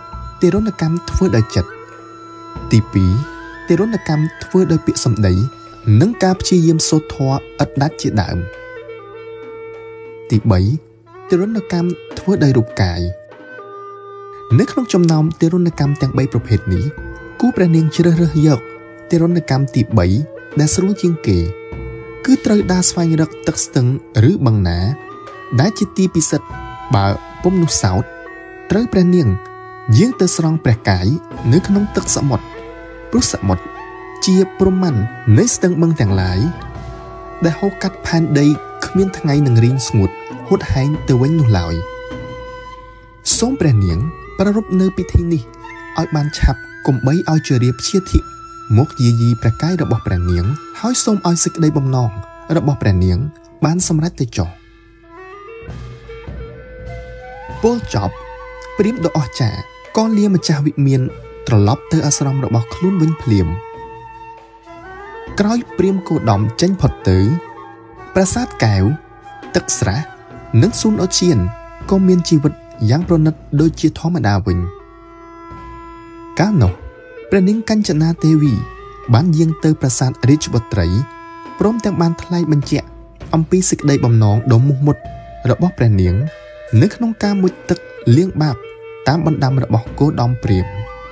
1ទារុណកម្មធ្វើដោយចិត្តទី2ទារុណកម្មធ្វើដោយពាក្យសម្ដីនិងការព្យាយាមសូត្រធម៌ឥតដាច់ជាដើមទី3ទារុណកម្មធ្វើដោយរូបកាយនៅក្នុងចំណោមទារុណកម្មទាំង3ប្រភេទនេះគូព្រះនាងជ្រើសរើសយកទារុណកម្មទី3ដែលស្រួលជាងគេគឺត្រូវដើរស្វែងរកទឹកស្ទឹងឬបឹងណាដែលជាទីពិសិដ្ឋបើពុំនោះសោតត្រូវព្រះនាងយាងទៅស្រង់ព្រះកាយនៅក្នុងទឹកសមុទ្រព្រោះសមុទ្រជាព្រហ្មញ្ញនៃស្ទឹងបឹងទាំងឡាយដែលហូរកាត់ផែនដីគ្មានថ្ងៃនឹងរីងស្ងួតហួតហែងទៅវិញនោះឡើយសូមព្រះនាងប្រារព្ធនៅពិធីនេះឲ្យបានឆាប់កុំបីឲ្យជារាព្យាធិមកយាយីព្រះកាយរបស់ព្រះនាងហើយសូមឲ្យសេចក្តីបំណងរបស់ព្រះនាងបានសម្រេចទៅចុះពលចប់ព្រាហ្មណ៍ដ៏អស្ចារ្យក៏លាម្ចាស់វិមានត្រឡប់ទៅអាស្រមរបស់ខ្លួនវិញភ្លាមក្រោយព្រាហ្មណ៍គោដំចេញផុតទៅប្រាសាទកែវទឹកស្រះនិងសួនអូឈៀនក៏មានជីវិតយ៉ាងប្រណិតដូចជាធម្មតាវិញកាលនោះព្រះនាងកញ្ចនាទេវីបានយាងទៅប្រាសាទរាជបុត្រីព្រមទាំងបានថ្លែងបញ្ជាក់អំពីសេចក្តីបំណងដ៏មោះមុតរបស់ព្រះនាងនៅក្នុងការមុជទឹកលាងបាបតាមបណ្ដាំរបស់គោដំព្រាហ្មណ៍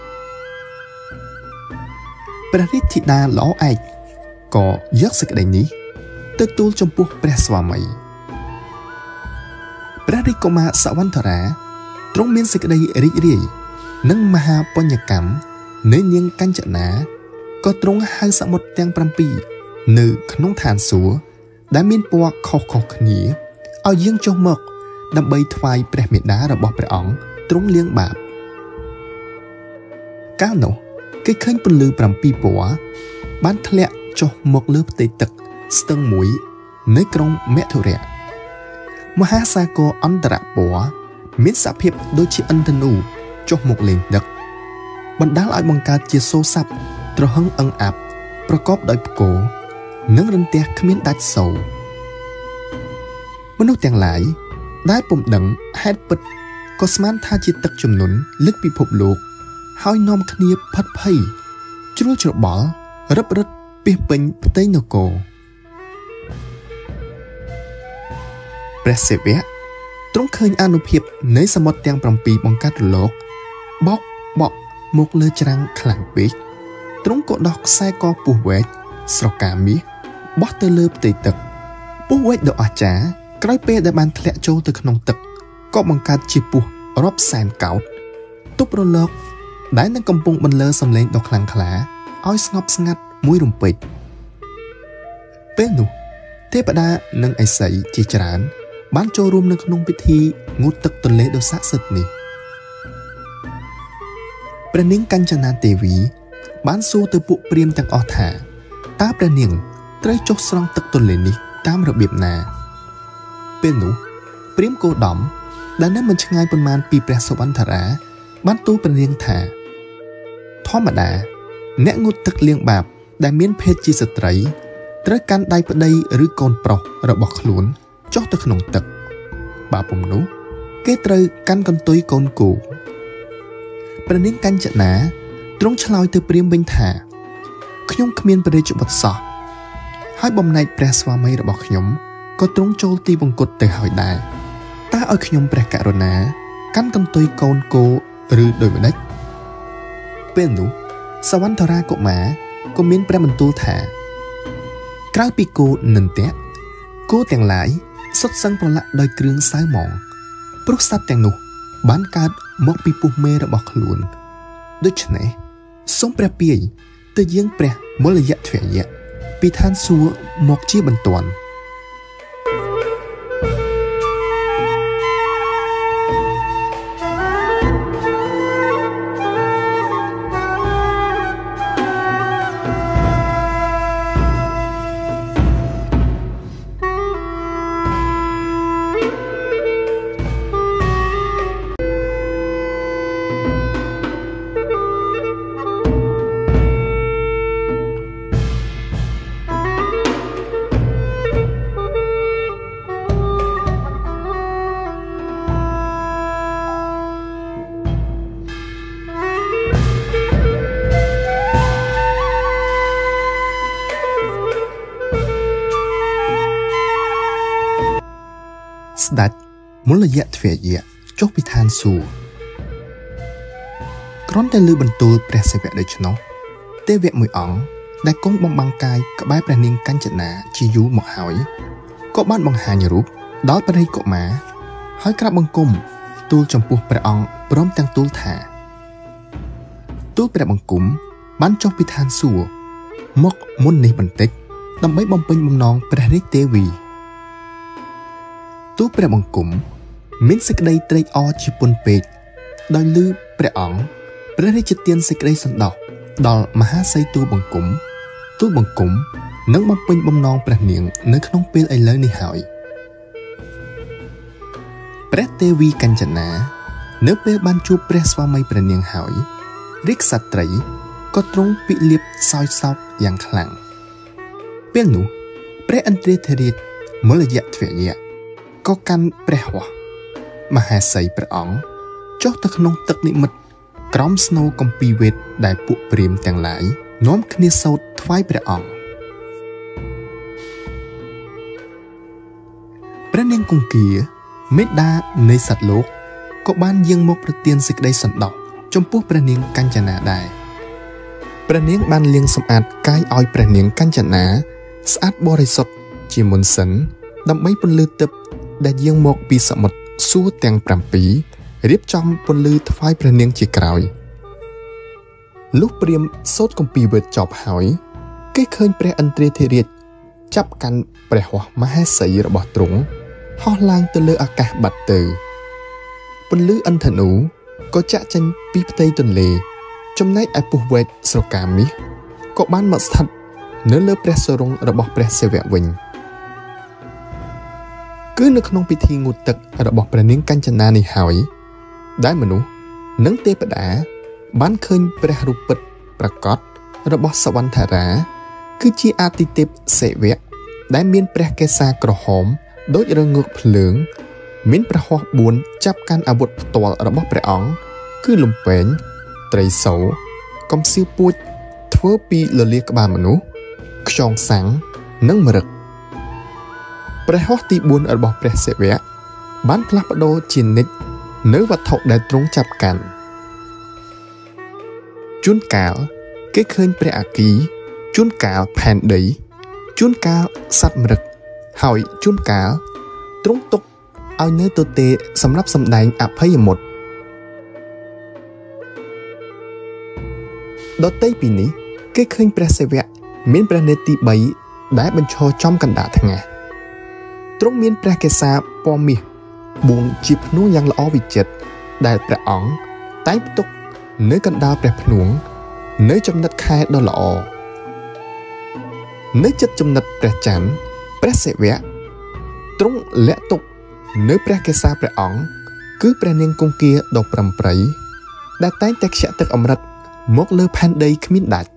ព្រះរាជធីតាល្អឯកក៏យកសេចក្តីនេះទៅទូលចំពោះព្រះស្វាមីព្រះរាជកុមារសវណ្ណរាទ្រង់មានសេចក្តីរីករាយនឹងមហាបញ្ញកម្មនៃនាងកញ្ចនាក៏ទ្រង់ហៅសមុទ្រទាំង7នៅក្នុងឋានសួគ៌ដែលមានពណ៌ខុសៗគ្នាឲ្យយាងចុះមកដើម្បីថ្វាយព្រះមេដារបស់ព្រះអង្គទ្រង់លាងបាបកាលនោះគេឃើញពន្លឺ7ពណ៌បានធ្លាក់ចុះមកលើផ្ទៃទឹកស្ទឹងមួយនៅក្រុងមធុរៈមហាសាគរអន្តរពណ៌មានសភាពដូចជាឥន្ទ្រនូចុះមកលេងទឹកបណ្ដាលឲ្យបង្កើតជាសូរស័ព្ទត្រហឹងអឹងអាប់ប្រកបដោយផ្គរនិងរន្ទះគ្មានដាច់សូរមនុស្សទាំងឡាយដែលពុំដឹងហេតុពិតក៏ស្មានថាជាទឹកជំនន់លើកពិភពលោកហើយនាំគ្នាផិតភ័យជ្រួលច្របល់រឹបរិតពាសពេញផ្ទៃនគរព្រះសិវៈទ្រង់ឃើញអានុភាពនៃសមុទ្រទាំង7បង្កើតរលកបោកបក់មកលើច្រាំងខ្លាំងពេកទ្រង់ក៏ដោះខ្សែកពស់វែកស្រកាមាសបោះទៅលើផ្ទៃទឹកពស់វែកដ៏អស្ចារ្យក្រោយពេលដែលបានធ្លាក់ចូលទៅក្នុងទឹកក៏បង្កើតជាពស់រាប់សែនកោដទប់រលកដែលនឹងកំពុងបន្លឺសំឡេងដ៏ខ្លាំងក្លាឲ្យស្ងប់ស្ងាត់មួយរំពេចពេលនោះទេវតានិងឥសីជាច្រើនបានចូលរួមនៅក្នុងពិធីងូតទឹកទន្លេដ៏ស័ក្តិសិទ្ធិនេះព្រះនាងកញ្ចនាទេវីបានសួរទៅពួកព្រាហ្មណ៍ទាំងអស់ថាតើព្រះនាងត្រូវចុះស្រង់ទឹកទន្លេនេះតាមរបៀបណាពេលនោះព្រាហ្មណ៍គោតមដែលនៅមិនឆ្ងាយប៉ុន្មានពីព្រះសុវណ្ណរាបានទូលព្រះនាងថាធម្មតាអ្នកងូតទឹកលាងបាបដែលមានភេទជាស្ត្រីត្រូវកាន់ដៃប្តីឬកូនប្រុសរបស់ខ្លួនចុះទៅក្នុងទឹកបើពុំនោះគេត្រូវកាន់កន្ទុយកូនគោព្រះនាងកញ្ចនាទ្រង់ឆ្លើយទៅព្រាហ្មណ៍វិញថាខ្ញុំគ្មានព្រះរាជបុត្រសោះហើយបំណែកព្រះស្វាមីរបស់ខ្ញុំក៏ទ្រង់ចូលទីវង្គតទៅហើយដែរតើឲ្យខ្ញុំព្រះករុណាកាន់កន្ទុយកូនគោឬដូចម្ដេចពេលនោះសវណ្ណរាកុមារក៏មានព្រះបន្ទូលថាក្រៅពីគោនិន្ទៈគោទាំងឡាយសុទ្ធសឹងប្រឡាក់ដោយគ្រឿងសៅហ្មងព្រោះសត្វទាំងនោះបានកើតមកពីពោះមេរបស់ខ្លួនដូច្នេះសូមព្រះពាយទៅយាងព្រះមលយៈធ្វយៈពីឋានសួគ៌មកជាបន្ទាន់ស្ដេចមលយៈធ្វយៈចុះពីឋានសួគ៌គ្រាន់តែឮបន្ទូលព្រះសិវៈដូច្នោះទេវៈមួយអង្គដែលគង់បំបាំងកាយក្បែរព្រះនាងកញ្ចនាជាយូរមកហើយក៏បានបង្ហាញរូបដល់ព្រះរាជកុមារហើយក្រាបបង្គំទូលចំពោះព្រះអង្គព្រមទាំងទូលថាទូលព្រះបង្គំបានចុះពីឋានសួគ៌មកមុននេះបន្តិចដើម្បីបំពេញបំណងព្រះរាជទេវីទូលព្រះបង្គំមានសេចក្តីត្រេកអរជាពន់ពេកដោយឮព្រះអង្គព្រះរាជទានសេចក្តីសន្តោសដល់មហាសីទូលបង្គំនឹងបំពេញបំណងព្រះនាងនៅក្នុងពេលឥឡូវនេះហើយព្រះទេវីកញ្ចនានៅពេលបានជួបព្រះស្វាមីព្រះនាងហើយរាជក្សត្រីក៏ទ្រង់ពិលាបសោយសោកយ៉ាងខ្លាំងពេលនោះព្រះឥន្ទ្រាធិរាជមលយៈធ្វយៈក៏កាន់ព្រះហស្ថមហេសីព្រះអង្គចុះទៅក្នុងទឹកនិមិត្តក្រោមស្នូលគម្ពីរវេទដែលពួកព្រាហ្មណ៍ទាំងឡាយនាំគ្នាសូត្រថ្វាយព្រះអង្គព្រះនាងគង្គាមេដានៃសត្វលោកក៏បានយាងមកប្រទានសេចក្តីសន្តោសចំពោះព្រះនាងកញ្ចនាដែរព្រះនាងបានលាងសម្អាតកាយឲ្យព្រះនាងកញ្ចនាស្អាតបរិសុទ្ធជាមុនសិនដើម្បីពន្លឺទឹកដែលយាងមកពីសមុទ្រសួរទាំង7រៀបចំពន្លឺថ្វាយព្រះនាងជាក្រោយលុះព្រាមសូត្រគម្ពីរវេទចប់ហើយគេឃើញព្រះឥន្ទ្រាធិរាជចាប់កាន់ព្រះហស្ថមហេសីរបស់ទ្រង់ហោះឡើងទៅលើអាកាសបាត់ទៅពន្លឺឥន្ធនូក៏ចាក់ចេញពីផ្ទៃទន្លេចំណែកឯពស់វែកស្រកាមាសក៏បានមកស្ថិតនៅលើព្រះសរងរបស់ព្រះសិវៈវិញគឺនៅក្នុងពិធីងូតទឹករបស់ព្រះនាងកញ្ចនានេះហើយដែលមនុស្សនិងទេវតាបានឃើញព្រះរូបពិតប្រកបរបស់សវណ្ណធារាគឺជាអាទិទេពសិវៈដែលមានព្រះកេសាក្រហមដូចរងើកភ្លើងមានព្រះហស្ថ4ចាប់កាន់អាវុធផ្ទាល់របស់ព្រះអង្គគឺលំពែងត្រីសោកំសៀវពួចធ្វើពីលលាក្បាលមនុស្សខ្យងសាំងនិងមរឹកព្រះហស្ថទី4របស់ព្រះសិវៈបានផ្លាស់ប្ដូរជានិច្ចនៅវត្ថុដែលទ្រង់ចាប់កាន់ជួនកាលគេឃើញព្រះអគ្គីជួនកាលផែនដីជួនកាលសត្វមរឹកហើយជួនកាលទ្រង់ទុកឲ្យនៅទទេសម្រាប់សម្ដែងអភ័យមុតដទៃពីនេះគេឃើញព្រះសិវៈមានព្រះនេត្រទី3ដែលបញ្ឈរចំកណ្ដាលថ្ងាសទ្រង់មានព្រះកេសាពណ៌មាសបួងជាភ្នួងយ៉ាងល្អវិចិត្រដែលព្រះអង្គតែងផ្ទុកនៅកណ្ដាលព្រះភ្នួងនៅចំណិតខែដ៏ល្អនៅជិតចំណិតព្រះច័ន្ទព្រះសិវៈទ្រង់លាក់ទុកនៅព្រះកេសាព្រះអង្គគឺព្រះនាងគង្គាដ៏ប្រំប្រៃដែលតែងតែខ្ជាក់ទឹកអមរិតមកលើផែនដីគ្មានដាច់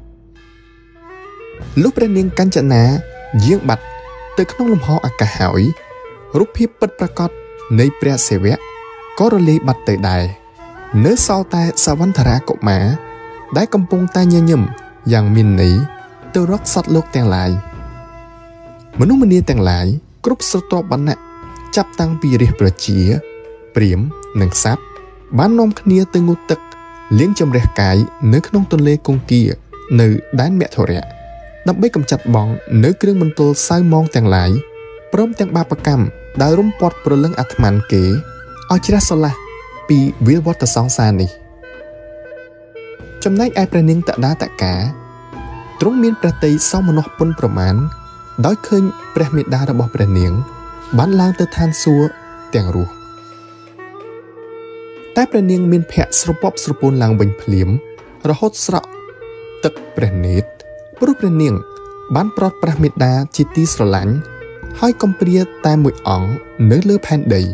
លុះព្រះនាងកញ្ចនាយាងបាត់ទៅក្នុងលំហអាកាសហើយរូបភាពពិតប្រាកដនៃព្រះសិវៈក៏រលាយបាត់ទៅដែរនៅសល់តែសវណ្ណធារាកុមារដែលកំពុងតែញញឹមយ៉ាងមានន័យទៅរកសត្វលោកទាំងឡាយមនុស្សម្នាទាំងឡាយគ្រប់ស្រទាប់វណ្ណៈចាប់តាំងពីរាជប្រជាព្រាហ្មណ៍និងសត្វបាននាំគ្នាទៅងូតទឹកលាងចម្រះកាយនៅក្នុងទន្លេគង្គានៅដែនមធុរៈដើម្បីកម្ចាត់បងនៅគ្រឿងមន្តលសៅម៉ងទាំងឡាយព្រមទាំងបាបកម្មដែលរុំព័ទ្ធព្រលឹងអាត្មានគេឲ្យជ្រះស្រឡះពីវាលវត្តសង្សារនេះចំណែកឯព្រះនាងតដាតកាទ្រង់មានព្រះតីសោមនស្សពុនប្រមាណដោយឃើញព្រះមេដារបស់ព្រះនាងបានឡើងទៅឋានសួគ៌ទាំងរស់តែព្រះនាងមានភ័ក្រស្រពប់ស្រពោនឡើងវិញភ្លាមរហូតស្រក់ទឹកព្រះនេត្រព្រោះព្រះនាងបានប្រត់ព្រះមេដាជាទីស្រឡាញ់ហើយកំព្រាតែមួយអង្គនៅលើផែនដី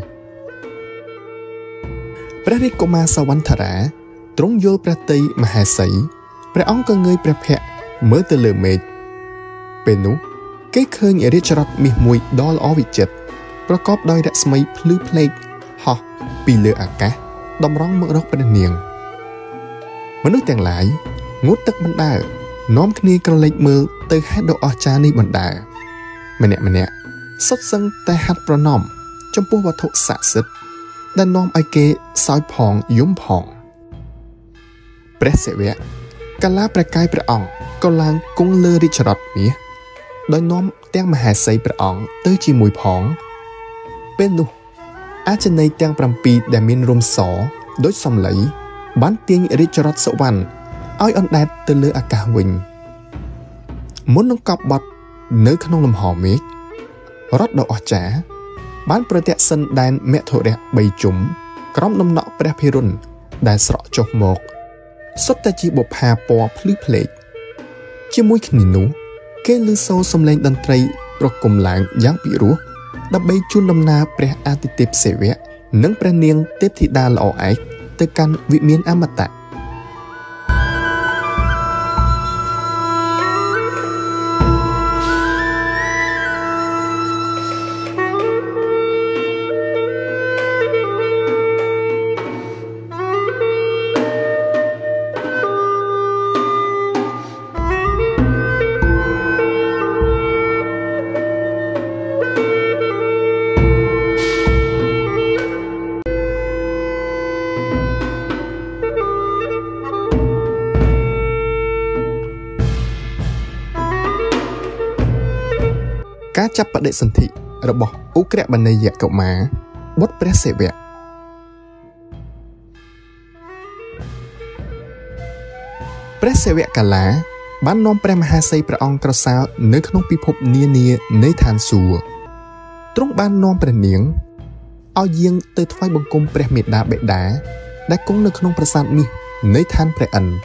ព្រះរាជកុមារសវណ្ណធារាទ្រង់យល់ព្រះតីមហេសីព្រះអង្គក៏ងើយព្រះភ័ក្រមើលទៅលើមេឃពេលនោះគេឃើញរាជរថមាសមួយដ៏ល្អវិចិត្រប្រកបដោយរស្មីភ្លឺភ្នែកហោះពីលើអាកាសតម្រង់មករកព្រះនាងមនុស្សទាំងឡាយងូតទឹកបណ្ដើរនាំគ្នាក្រឡេកមើលទៅហេតុដ៏អស្ចារ្យនេះបណ្ដើរម្នាក់សុទ្ធសឹងតែហាត់ប្រណម្យចំពោះវត្ថុស័ក្តិសិទ្ធិដែលនាំឲ្យគេសោយផងយំផងព្រះសិវៈកាលាព្រះកាយព្រះអង្គក៏ឡើងគង់លើរាជរថមាសដោយនាំទាំងមហេសីព្រះអង្គទៅជាមួយផងពេលនោះអាចារ្យទាំង7ដែលមានរំសដូចសំឡីបានទាញរាជរថសុវណ្ណឲ្យអណ្ដែតទៅលើអាកាសវិញមុននឹងកប់បាត់នៅក្នុងលំហមេឃរថដ៏អស្ចារ្យបានប្រទក្សិណដែនមធុរៈ3ជុំក្រោមដំណក់ព្រះភិរុណដែលស្រក់ចុះមកសុទ្ធតែជាបុប្ផាពណ៌ភ្លឺភ្លេកជាមួយគ្នានោះគេឮសូរសំឡេងតន្ត្រីប្រគំឡើងយ៉ាងពិរោះដើម្បីជូនដំណើរព្រះអាទិទេពសិវៈនិងព្រះនាងទេពធីតាល្អឯកទៅកាន់វិមានអមតៈការចាប់បដិសន្ធិរបស់ឧក្របនេយកុមារបុត្រព្រះសិវៈព្រះសិវៈកាឡាបាននាំព្រះមហាសីព្រះអង្គក្រសាលនៅក្នុងពិភពនានានៃឋានសួគ៌ទ្រង់បាននាំព្រះនាងឲ្យយាងទៅថ្វាយបង្គំព្រះមេដាបិតាដែលគង់នៅក្នុងប្រាសាទមាសនៃឋានព្រះឥន្ទ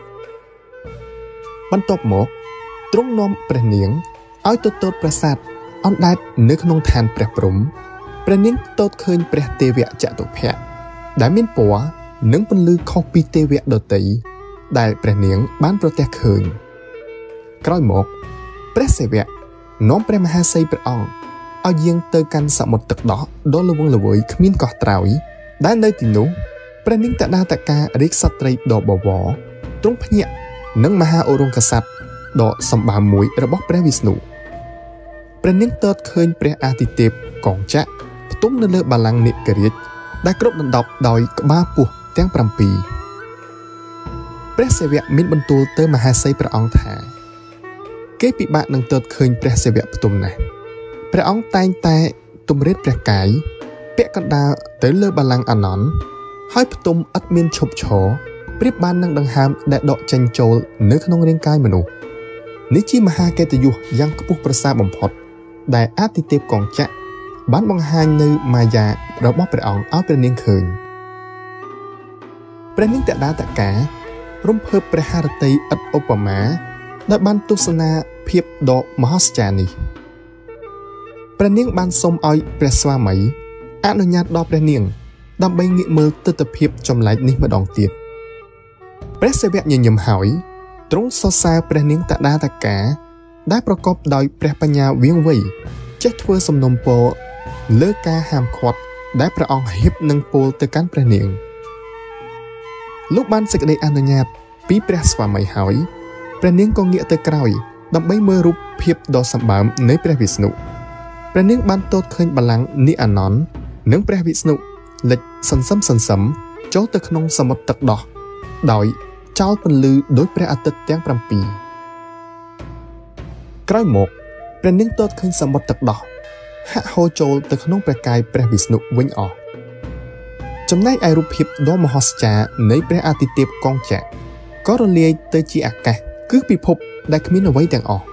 បន្ទាប់មកទ្រង់នាំព្រះនាងឲ្យទៅទតប្រាសាទអណ្ដែតនៅក្នុងឋានព្រះព្រហ្មព្រះនាងទតឃើញព្រះទេវៈចតុភៈដែលមានពណ៌និងពន្លឺខុសពីទេវៈដទៃដែលព្រះនាងបានប្រទះឃើញក្រោយមកព្រះសិវៈនាំព្រះមហាសីព្រះអង្គឲ្យយាងទៅកាន់សមុទ្រទឹកដោះដ៏ល្វឹងល្វើយគ្មានកោះត្រើយដែលនៅទីនោះព្រះនាងតដាតការាជសត្រីដ៏បវរទ្រង់ភ្ញាក់នឹងមហាអូរង្គស័ក្តិដ៏សម្បើមមួយរបស់ព្រះវិស្ណុព្រះនាងទតឃើញព្រះអាទិទេពកងចក្រផ្ទុំនៅលើបល្ល័ង្កនិករាជដែលគ្របដណ្ដប់ដោយក្បាលពស់ទាំង7ព្រះសិវៈមានបន្ទូលទៅមហាសីព្រះអង្គថាគេពិបាកនឹងទតឃើញព្រះសិវៈផ្ទុំណាស់ព្រះអង្គតែងតែទម្រាតព្រះកាយពាក់កណ្ដាលទៅលើបល្ល័ង្កអានន្ទហើយផ្ទុំឥតមានឈប់ឈរប្រៀបបាននឹងដង្ហើមដែលដកចេញចូលនៅក្នុងរាងកាយមនុស្សនេះជាមហាកិត្តិយសយ៉ាងខ្ពស់ប្រសើរបំផុតដែលអាទិទេពកងចក្របានបង្ហាញនៅមាយារបស់ព្រះអង្គឲ្យព្រះនាងឃើញព្រះនាងតដាតការំភើបព្រះハរតីឥតឧបមាដែលបានទស្សនាភាពដ៏មហស្ចារ្យនេះព្រះនាងបានសូមឲ្យព្រះស្វាមីអនុញ្ញាតដល់ព្រះនាងដើម្បីងាកមើលទិដ្ឋភាពចម្លែកនេះម្ដងទៀតព្រះសិវៈញញឹមហើយទ្រង់សរសើរព្រះនាងតដាតកាដែលប្រកបដោយព្រះបញ្ញាវាងវៃចេះធ្វើសំណុំពរលើការហាមឃាត់ដែលព្រះអង្គហៀបនឹងពោលទៅកាន់ព្រះនាងលោកបានសេចក្តីអនុញ្ញាតពីព្រះស្វាមីហើយព្រះនាងក៏ងាកទៅក្រោយដើម្បីមើលរូបភាពដ៏សម្បើមនៃព្រះវិស្ណុព្រះនាងបានទតឃើញបល្ល័ង្កនិអានន្ទនិងព្រះវិស្ណុលិចសន្សឹមចូលទៅក្នុងសមុទ្រទឹកដោះដោយចោលពន្លឺដោយព្រះអាទិត្យទាំង7ក្រោយមកព្រះនាងទតឃើញសមុទ្រទឹកដោះហាក់ហូរចូលទៅក្នុងព្រះកាយព្រះវិស្ណុវិញអស់ចំណែកឯរូបភាពដ៏មហស្ចារ្យនៃព្រះអាទិទេពកងចក្រក៏រលាយទៅជាអាកាសគឺពិភពដែលគ្មានអ្វីទាំងអស់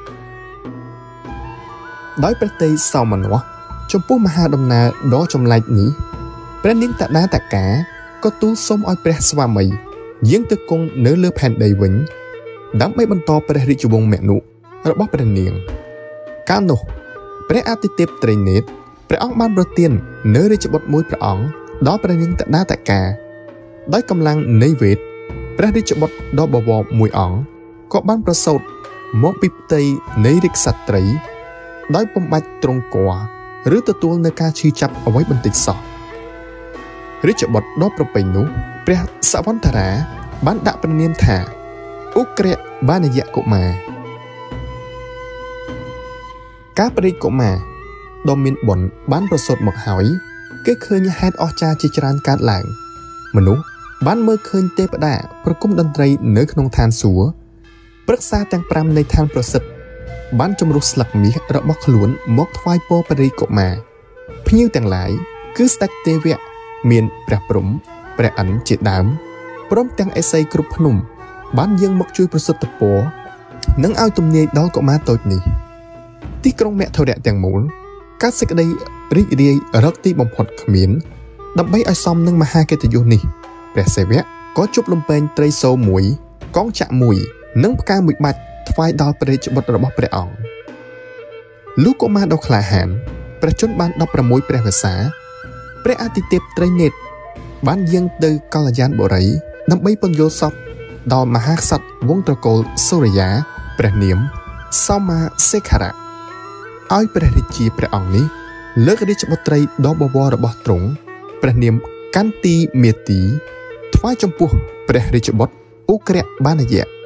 ដោយព្រះតីសោមនស្សចំពោះមហាដំណើរដ៏ចម្លែកនេះព្រះនាងតដាតកាក៏ទូលសូមឲ្យព្រះស្វាមីយាងទៅគង់នៅលើផែនដីវិញដើម្បីបន្តព្រះរាជវង្សមនុរបស់ព្រះនាងកាលនោះព្រះអាទិទេពត្រីនេត្រព្រះអង្គបានប្រទាននៅរាជបុត្រមួយព្រះអង្គដល់ព្រះនាងតដាតកាដោយកម្លាំងនៃវេទព្រះរាជបុត្រដ៏បវរមួយអង្គក៏បានប្រសូតមកពីផ្ទៃនៃរាជសត្រីដោយពុំបាច់ទ្រង់គ័រឬទទួលនៅការឈឺចាប់អ្វីបន្តិចសោះរាជបុត្រដ៏ប្រពៃនោះព្រះសវន្តរាបានដាក់ព្រះនាមថាឧក្រៈបានយៈកុមារការបរិយាកុមារដ៏មានបុណ្យបានប្រសូតមកហើយគេឃើញហេតុអស្ចារ្យជាច្រើនកើតឡើងមនុស្សបានមើលឃើញទេវតាប្រគំតន្ត្រីនៅក្នុងឋានសួគ៌ព្រឹក្សាទាំង5នៃឋានប្រសិទ្ធបានជំរុះស្លឹកមាសរបស់ខ្លួនមកថ្វាយពរព្រះរាជកុមារភ្ញៀវទាំងឡាយគឺស្ដេចទេវៈមានព្រះព្រហ្មព្រះឥន្ទជាដើមព្រមទាំងអេសីគ្រប់ភ្នំបានយាងមកជួយប្រសិទ្ធពរនិងឲ្យទំនាយដល់កុមារតូចនេះទីក្រុងមធុរៈទាំងមូលកើតសេចក្តីរីករាយរកទីបំផុតគ្មានដើម្បីឲ្យសមនឹងមហាកិត្តិយសនេះព្រះសិវៈក៏ជប់លំពេងត្រីសូរមួយកងចក្រមួយនិងផ្កាមួយបាច់ថ្វាយដល់ព្រះរាជបុត្ររបស់ព្រះអង្គលុះកុមារដ៏ក្លាហានព្រះជន្មបាន16ព្រះវស្សាព្រះអាទិទេពត្រីនេត្របានយាងទៅកល្យាណបុរីដើម្បីពន្យល់សពដល់មហាក្សត្រវង្សត្រកូលសូរិយាព្រះនាមសោមាសេខរៈឲ្យព្រះរាជាព្រះអង្គនេះលើករាជបុត្រីដ៏បវររបស់ទ្រង់ព្រះនាមកាន្ទីមេទីថ្វាយចំពោះព្រះរាជបុត្រឧក្រៈបានយៈ